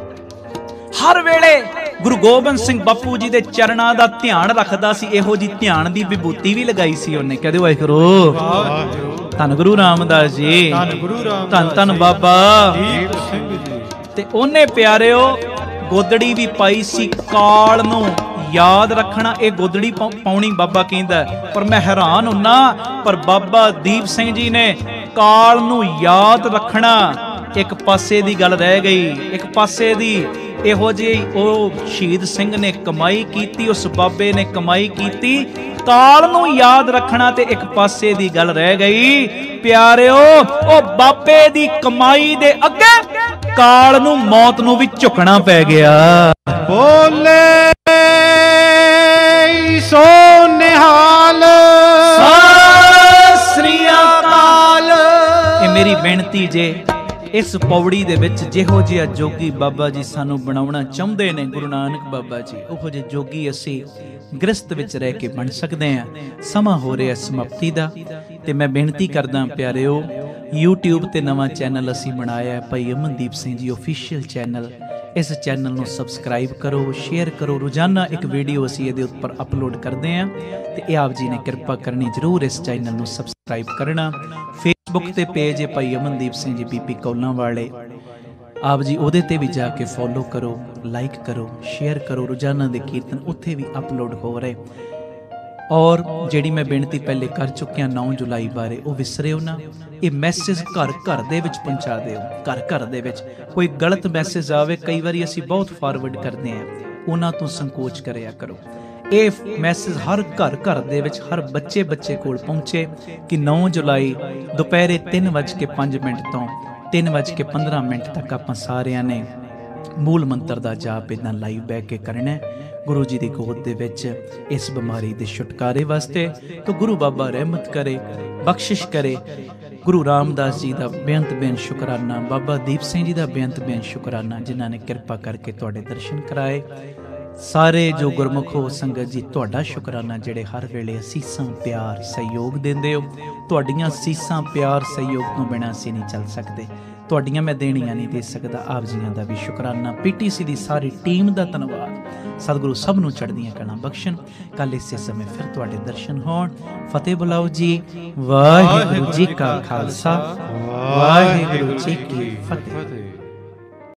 ਹਰ ਵੇਲੇ ਗੁਰੂ ਗੋਬਿੰਦ ਸਿੰਘ ਬਾਪੂ ਜੀ ਦੇ ਚਰਨਾਂ ਦਾ ਧਿਆਨ ਰੱਖਦਾ ਸੀ। ਇਹੋ ਜੀ ਧਿਆਨ ਦੀ ਵਿਭੂਤੀ ਵੀ ਲਗਾਈ ਸੀ ਉਹਨੇ। ਕਹਦੇ ਵਾਹਿਗੁਰੂ, ਧੰਨ ਗੁਰੂ ਰਾਮਦਾਸ ਜੀ, ਧੰਨ ਧੰਨ ਬਾਬਾ ਦੀਪ ਸਿੰਘ ਜੀ। ਤੇ ਉਹਨੇ ਪਿਆਰਿਓ ਗੋਦੜੀ ਵੀ ਪਾਈ ਸੀ। ਕਾਲ ਨੂੰ ਯਾਦ ਰੱਖਣਾ, ਇਹ ਗੋਦੜੀ ਪਾਉਣੀ ਬਾਬਾ ਕਹਿੰਦਾ। ਪਰ ਮੈਂ ਹੈਰਾਨ ਹੁੰਨਾ, ਪਰ ਬਾਬਾ ਦੀਪ ਸਿੰਘ ਜੀ ਨੇ ਕਾਲ ਨੂੰ ਯਾਦ ਰੱਖਣਾ ਇੱਕ ਪਾਸੇ ਦੀ ਗੱਲ ਰਹਿ ਗਈ। ਇੱਕ ਪਾਸੇ ਦੀ ਇਹੋ ਜਿਹੀ ਉਹ ਸ਼ਹੀਦ ਸਿੰਘ ਨੇ ਕਮਾਈ ਕੀਤੀ, ਉਸ ਬਾਬੇ ਨੇ ਕਮਾਈ ਕੀਤੀ, ਕਾਲ ਨੂੰ ਯਾਦ ਰੱਖਣਾ ਤੇ ਇੱਕ ਪਾਸੇ ਦੀ ਗੱਲ ਰਹਿ ਗਈ। ਪਿਆਰਿਓ ਉਹ ਬਾਬੇ ਦੀ ਕਮਾਈ ਦੇ ਅੱਗੇ ਕਾਲ ਨੂੰ, ਮੌਤ ਨੂੰ ਵੀ ਝੁਕਣਾ ਪੈ ਗਿਆ। ਬੋਲੇ ਸੋ ਨਿਹਾਲ, ਸਤਿ ਸ੍ਰੀ ਅਕਾਲ। ਇਹ ਮੇਰੀ ਬੇਨਤੀ ਜੇ ਇਸ ਪੌੜੀ ਦੇ ਵਿੱਚ ਜਿਹੋ ਜਿਹਾ ਜੋਗੀ ਬਾਬਾ ਜੀ ਸਾਨੂੰ ਬਣਾਉਣਾ ਚਾਹੁੰਦੇ ਨੇ, ਗੁਰੂ ਨਾਨਕ ਬਾਬਾ ਜੀ, ਉਹੋ ਜਿਹੇ ਜੋਗੀ ਅਸੀਂ ਗ੍ਰਸਤ ਵਿੱਚ ਰਹਿ ਕੇ ਬਣ ਸਕਦੇ ਹਾਂ। ਸਮਾਂ ਹੋ ਰਿਹਾ ਸਮਾਪਤੀ ਦਾ, ਤੇ ਮੈਂ ਬੇਨਤੀ ਕਰਦਾ ਪਿਆਰਿਓ, YouTube ਤੇ ਨਵਾਂ ਚੈਨਲ ਅਸੀਂ ਬਣਾਇਆ ਭਾਈ ਅਮਨਦੀਪ ਸਿੰਘ ਜੀ ਆਫੀਸ਼ੀਅਲ ਚੈਨਲ। ਇਸ ਚੈਨਲ ਨੂੰ ਸਬਸਕ੍ਰਾਈਬ ਕਰੋ, ਸ਼ੇਅਰ ਕਰੋ। ਰੋਜ਼ਾਨਾ ਇੱਕ ਵੀਡੀਓ ਅਸੀਂ ਇਹਦੇ ਉੱਪਰ ਅਪਲੋਡ ਕਰਦੇ ਹਾਂ, ਤੇ ਇਹ ਆਪ ਜੀ ਨੇ ਕਿਰਪਾ ਕਰਨੀ ਜ਼ਰੂਰ ਇਸ ਚੈਨਲ ਨੂੰ ਸਬਸਕ੍ਰਾਈਬ ਕਰਨਾ। ਫੇਸਬੁੱਕ ਤੇ ਪੇਜ ਹੈ ਭਾਈ ਅਮਨਦੀਪ ਸਿੰਘ ਜੀ ਬੀਪੀ ਕੌਲਾਂ ਵਾਲੇ, ਆਪ ਜੀ ਉਹਦੇ ਤੇ ਵੀ ਜਾ ਕੇ ਫੋਲੋ ਕਰੋ, ਲਾਈਕ ਕਰੋ, ਸ਼ੇਅਰ ਕਰੋ। ਰੋਜ਼ਾਨਾ ਦੇ ਕੀਰਤਨ ਉੱਥੇ ਵੀ ਅਪਲੋਡ ਹੋ ਰਹੇ। ਔਰ ਜਿਹੜੀ ਮੈਂ ਬੇਨਤੀ ਪਹਿਲੇ ਕਰ ਚੁੱਕਿਆ 9 ਜੁਲਾਈ ਬਾਰੇ, ਉਹ ਵਿਸਰਿਓ ਨਾ। ਇਹ ਮੈਸੇਜ ਘਰ ਘਰ ਦੇ ਵਿੱਚ ਪਹੁੰਚਾ ਦਿਓ। ਘਰ ਘਰ ਦੇ ਵਿੱਚ ਕੋਈ ਗਲਤ ਮੈਸੇਜ ਆਵੇ, ਕਈ ਵਾਰੀ ਅਸੀਂ ਬਹੁਤ ਫਾਰਵਰਡ ਕਰਦੇ ਹਾਂ, ਉਹਨਾਂ ਤੋਂ ਸੰਕੋਚ ਕਰਿਆ ਕਰੋ। ਇਹ ਮੈਸੇਜ ਹਰ ਘਰ ਘਰ ਦੇ ਵਿੱਚ, ਹਰ ਬੱਚੇ ਬੱਚੇ ਕੋਲ ਪਹੁੰਚੇ ਕਿ 9 ਜੁਲਾਈ ਦੁਪਹਿਰੇ 3:05 ਤੋਂ 3:15 ਤੱਕ ਆਪਾਂ ਸਾਰਿਆਂ ਨੇ ਮੂਲ ਮੰਤਰ ਦਾ ਜਾਪ ਇਦਾਂ ਲਾਈਵ ਬਹਿ ਕੇ ਕਰਨਾ ਗੁਰੂ ਜੀ ਦੀ ਗੋਦ ਦੇ ਵਿੱਚ, ਇਸ ਬਿਮਾਰੀ ਦੇ ਛੁਟਕਾਰੇ ਵਾਸਤੇ। ਤਾਂ ਗੁਰੂ ਬਾਬਾ ਰਹਿਮਤ ਕਰੇ, ਬਖਸ਼ਿਸ਼ ਕਰੇ। ਗੁਰੂ ਰਾਮਦਾਸ ਜੀ ਦਾ ਬੇਅੰਤ ਸ਼ੁਕਰਾਨਾ, ਬਾਬਾ ਦੀਪ ਸਿੰਘ ਜੀ ਦਾ ਬੇਅੰਤ ਸ਼ੁਕਰਾਨਾ, ਜਿਨ੍ਹਾਂ ਨੇ ਕਿਰਪਾ ਕਰਕੇ ਤੁਹਾਡੇ ਦਰਸ਼ਨ ਕਰਾਏ। ਸਾਰੇ ਜੋ ਗੁਰਮੁਖ ਹੋ ਸੰਗਤ ਜੀ, ਤੁਹਾਡਾ ਸ਼ੁਕਰਾਨਾ ਜਿਹੜੇ ਹਰ ਵੇਲੇ ਅਸੀਸਾਂ ਪਿਆਰ ਸਹਿਯੋਗ ਦਿੰਦੇ ਹੋ। ਤੁਹਾਡੀਆਂ ਅਸੀਸਾਂ ਪਿਆਰ ਸਹਿਯੋਗ ਤੋਂ ਬਿਨਾਂ ਅਸੀਂ ਨਹੀਂ ਚੱਲ ਸਕਦੇ। ਤੁਹਾਡੀਆਂ ਮੈਂ ਦੇਣੀਆਂ ਨਹੀਂ ਦੇ ਸਕਦਾ। ਆਪ ਜੀਆਂ ਦਾ ਵੀ ਸ਼ੁਕਰਾਨਾ। PTC ਦੀ ਸਾਰੀ ਟੀਮ ਦਾ ਧੰਨਵਾਦ। ਸਤਿਗੁਰੂ ਸਭ ਨੂੰ ਚੜ੍ਹਦੀਆਂ ਕਲਾਂ ਬਖਸ਼ਣ। ਕੱਲ ਇਸੇ ਸਮੇਂ ਫਿਰ ਤੁਹਾਡੇ ਦਰਸ਼ਨ ਹੋਣ। ਫਤਿਹ ਬੁਲਾਓ ਜੀ। ਵਾਹਿਗੁਰੂ ਜੀ ਕਾ ਖਾਲਸਾ, ਵਾਹਿਗੁਰੂ ਜੀ ਕੀ ਫਤਿਹ।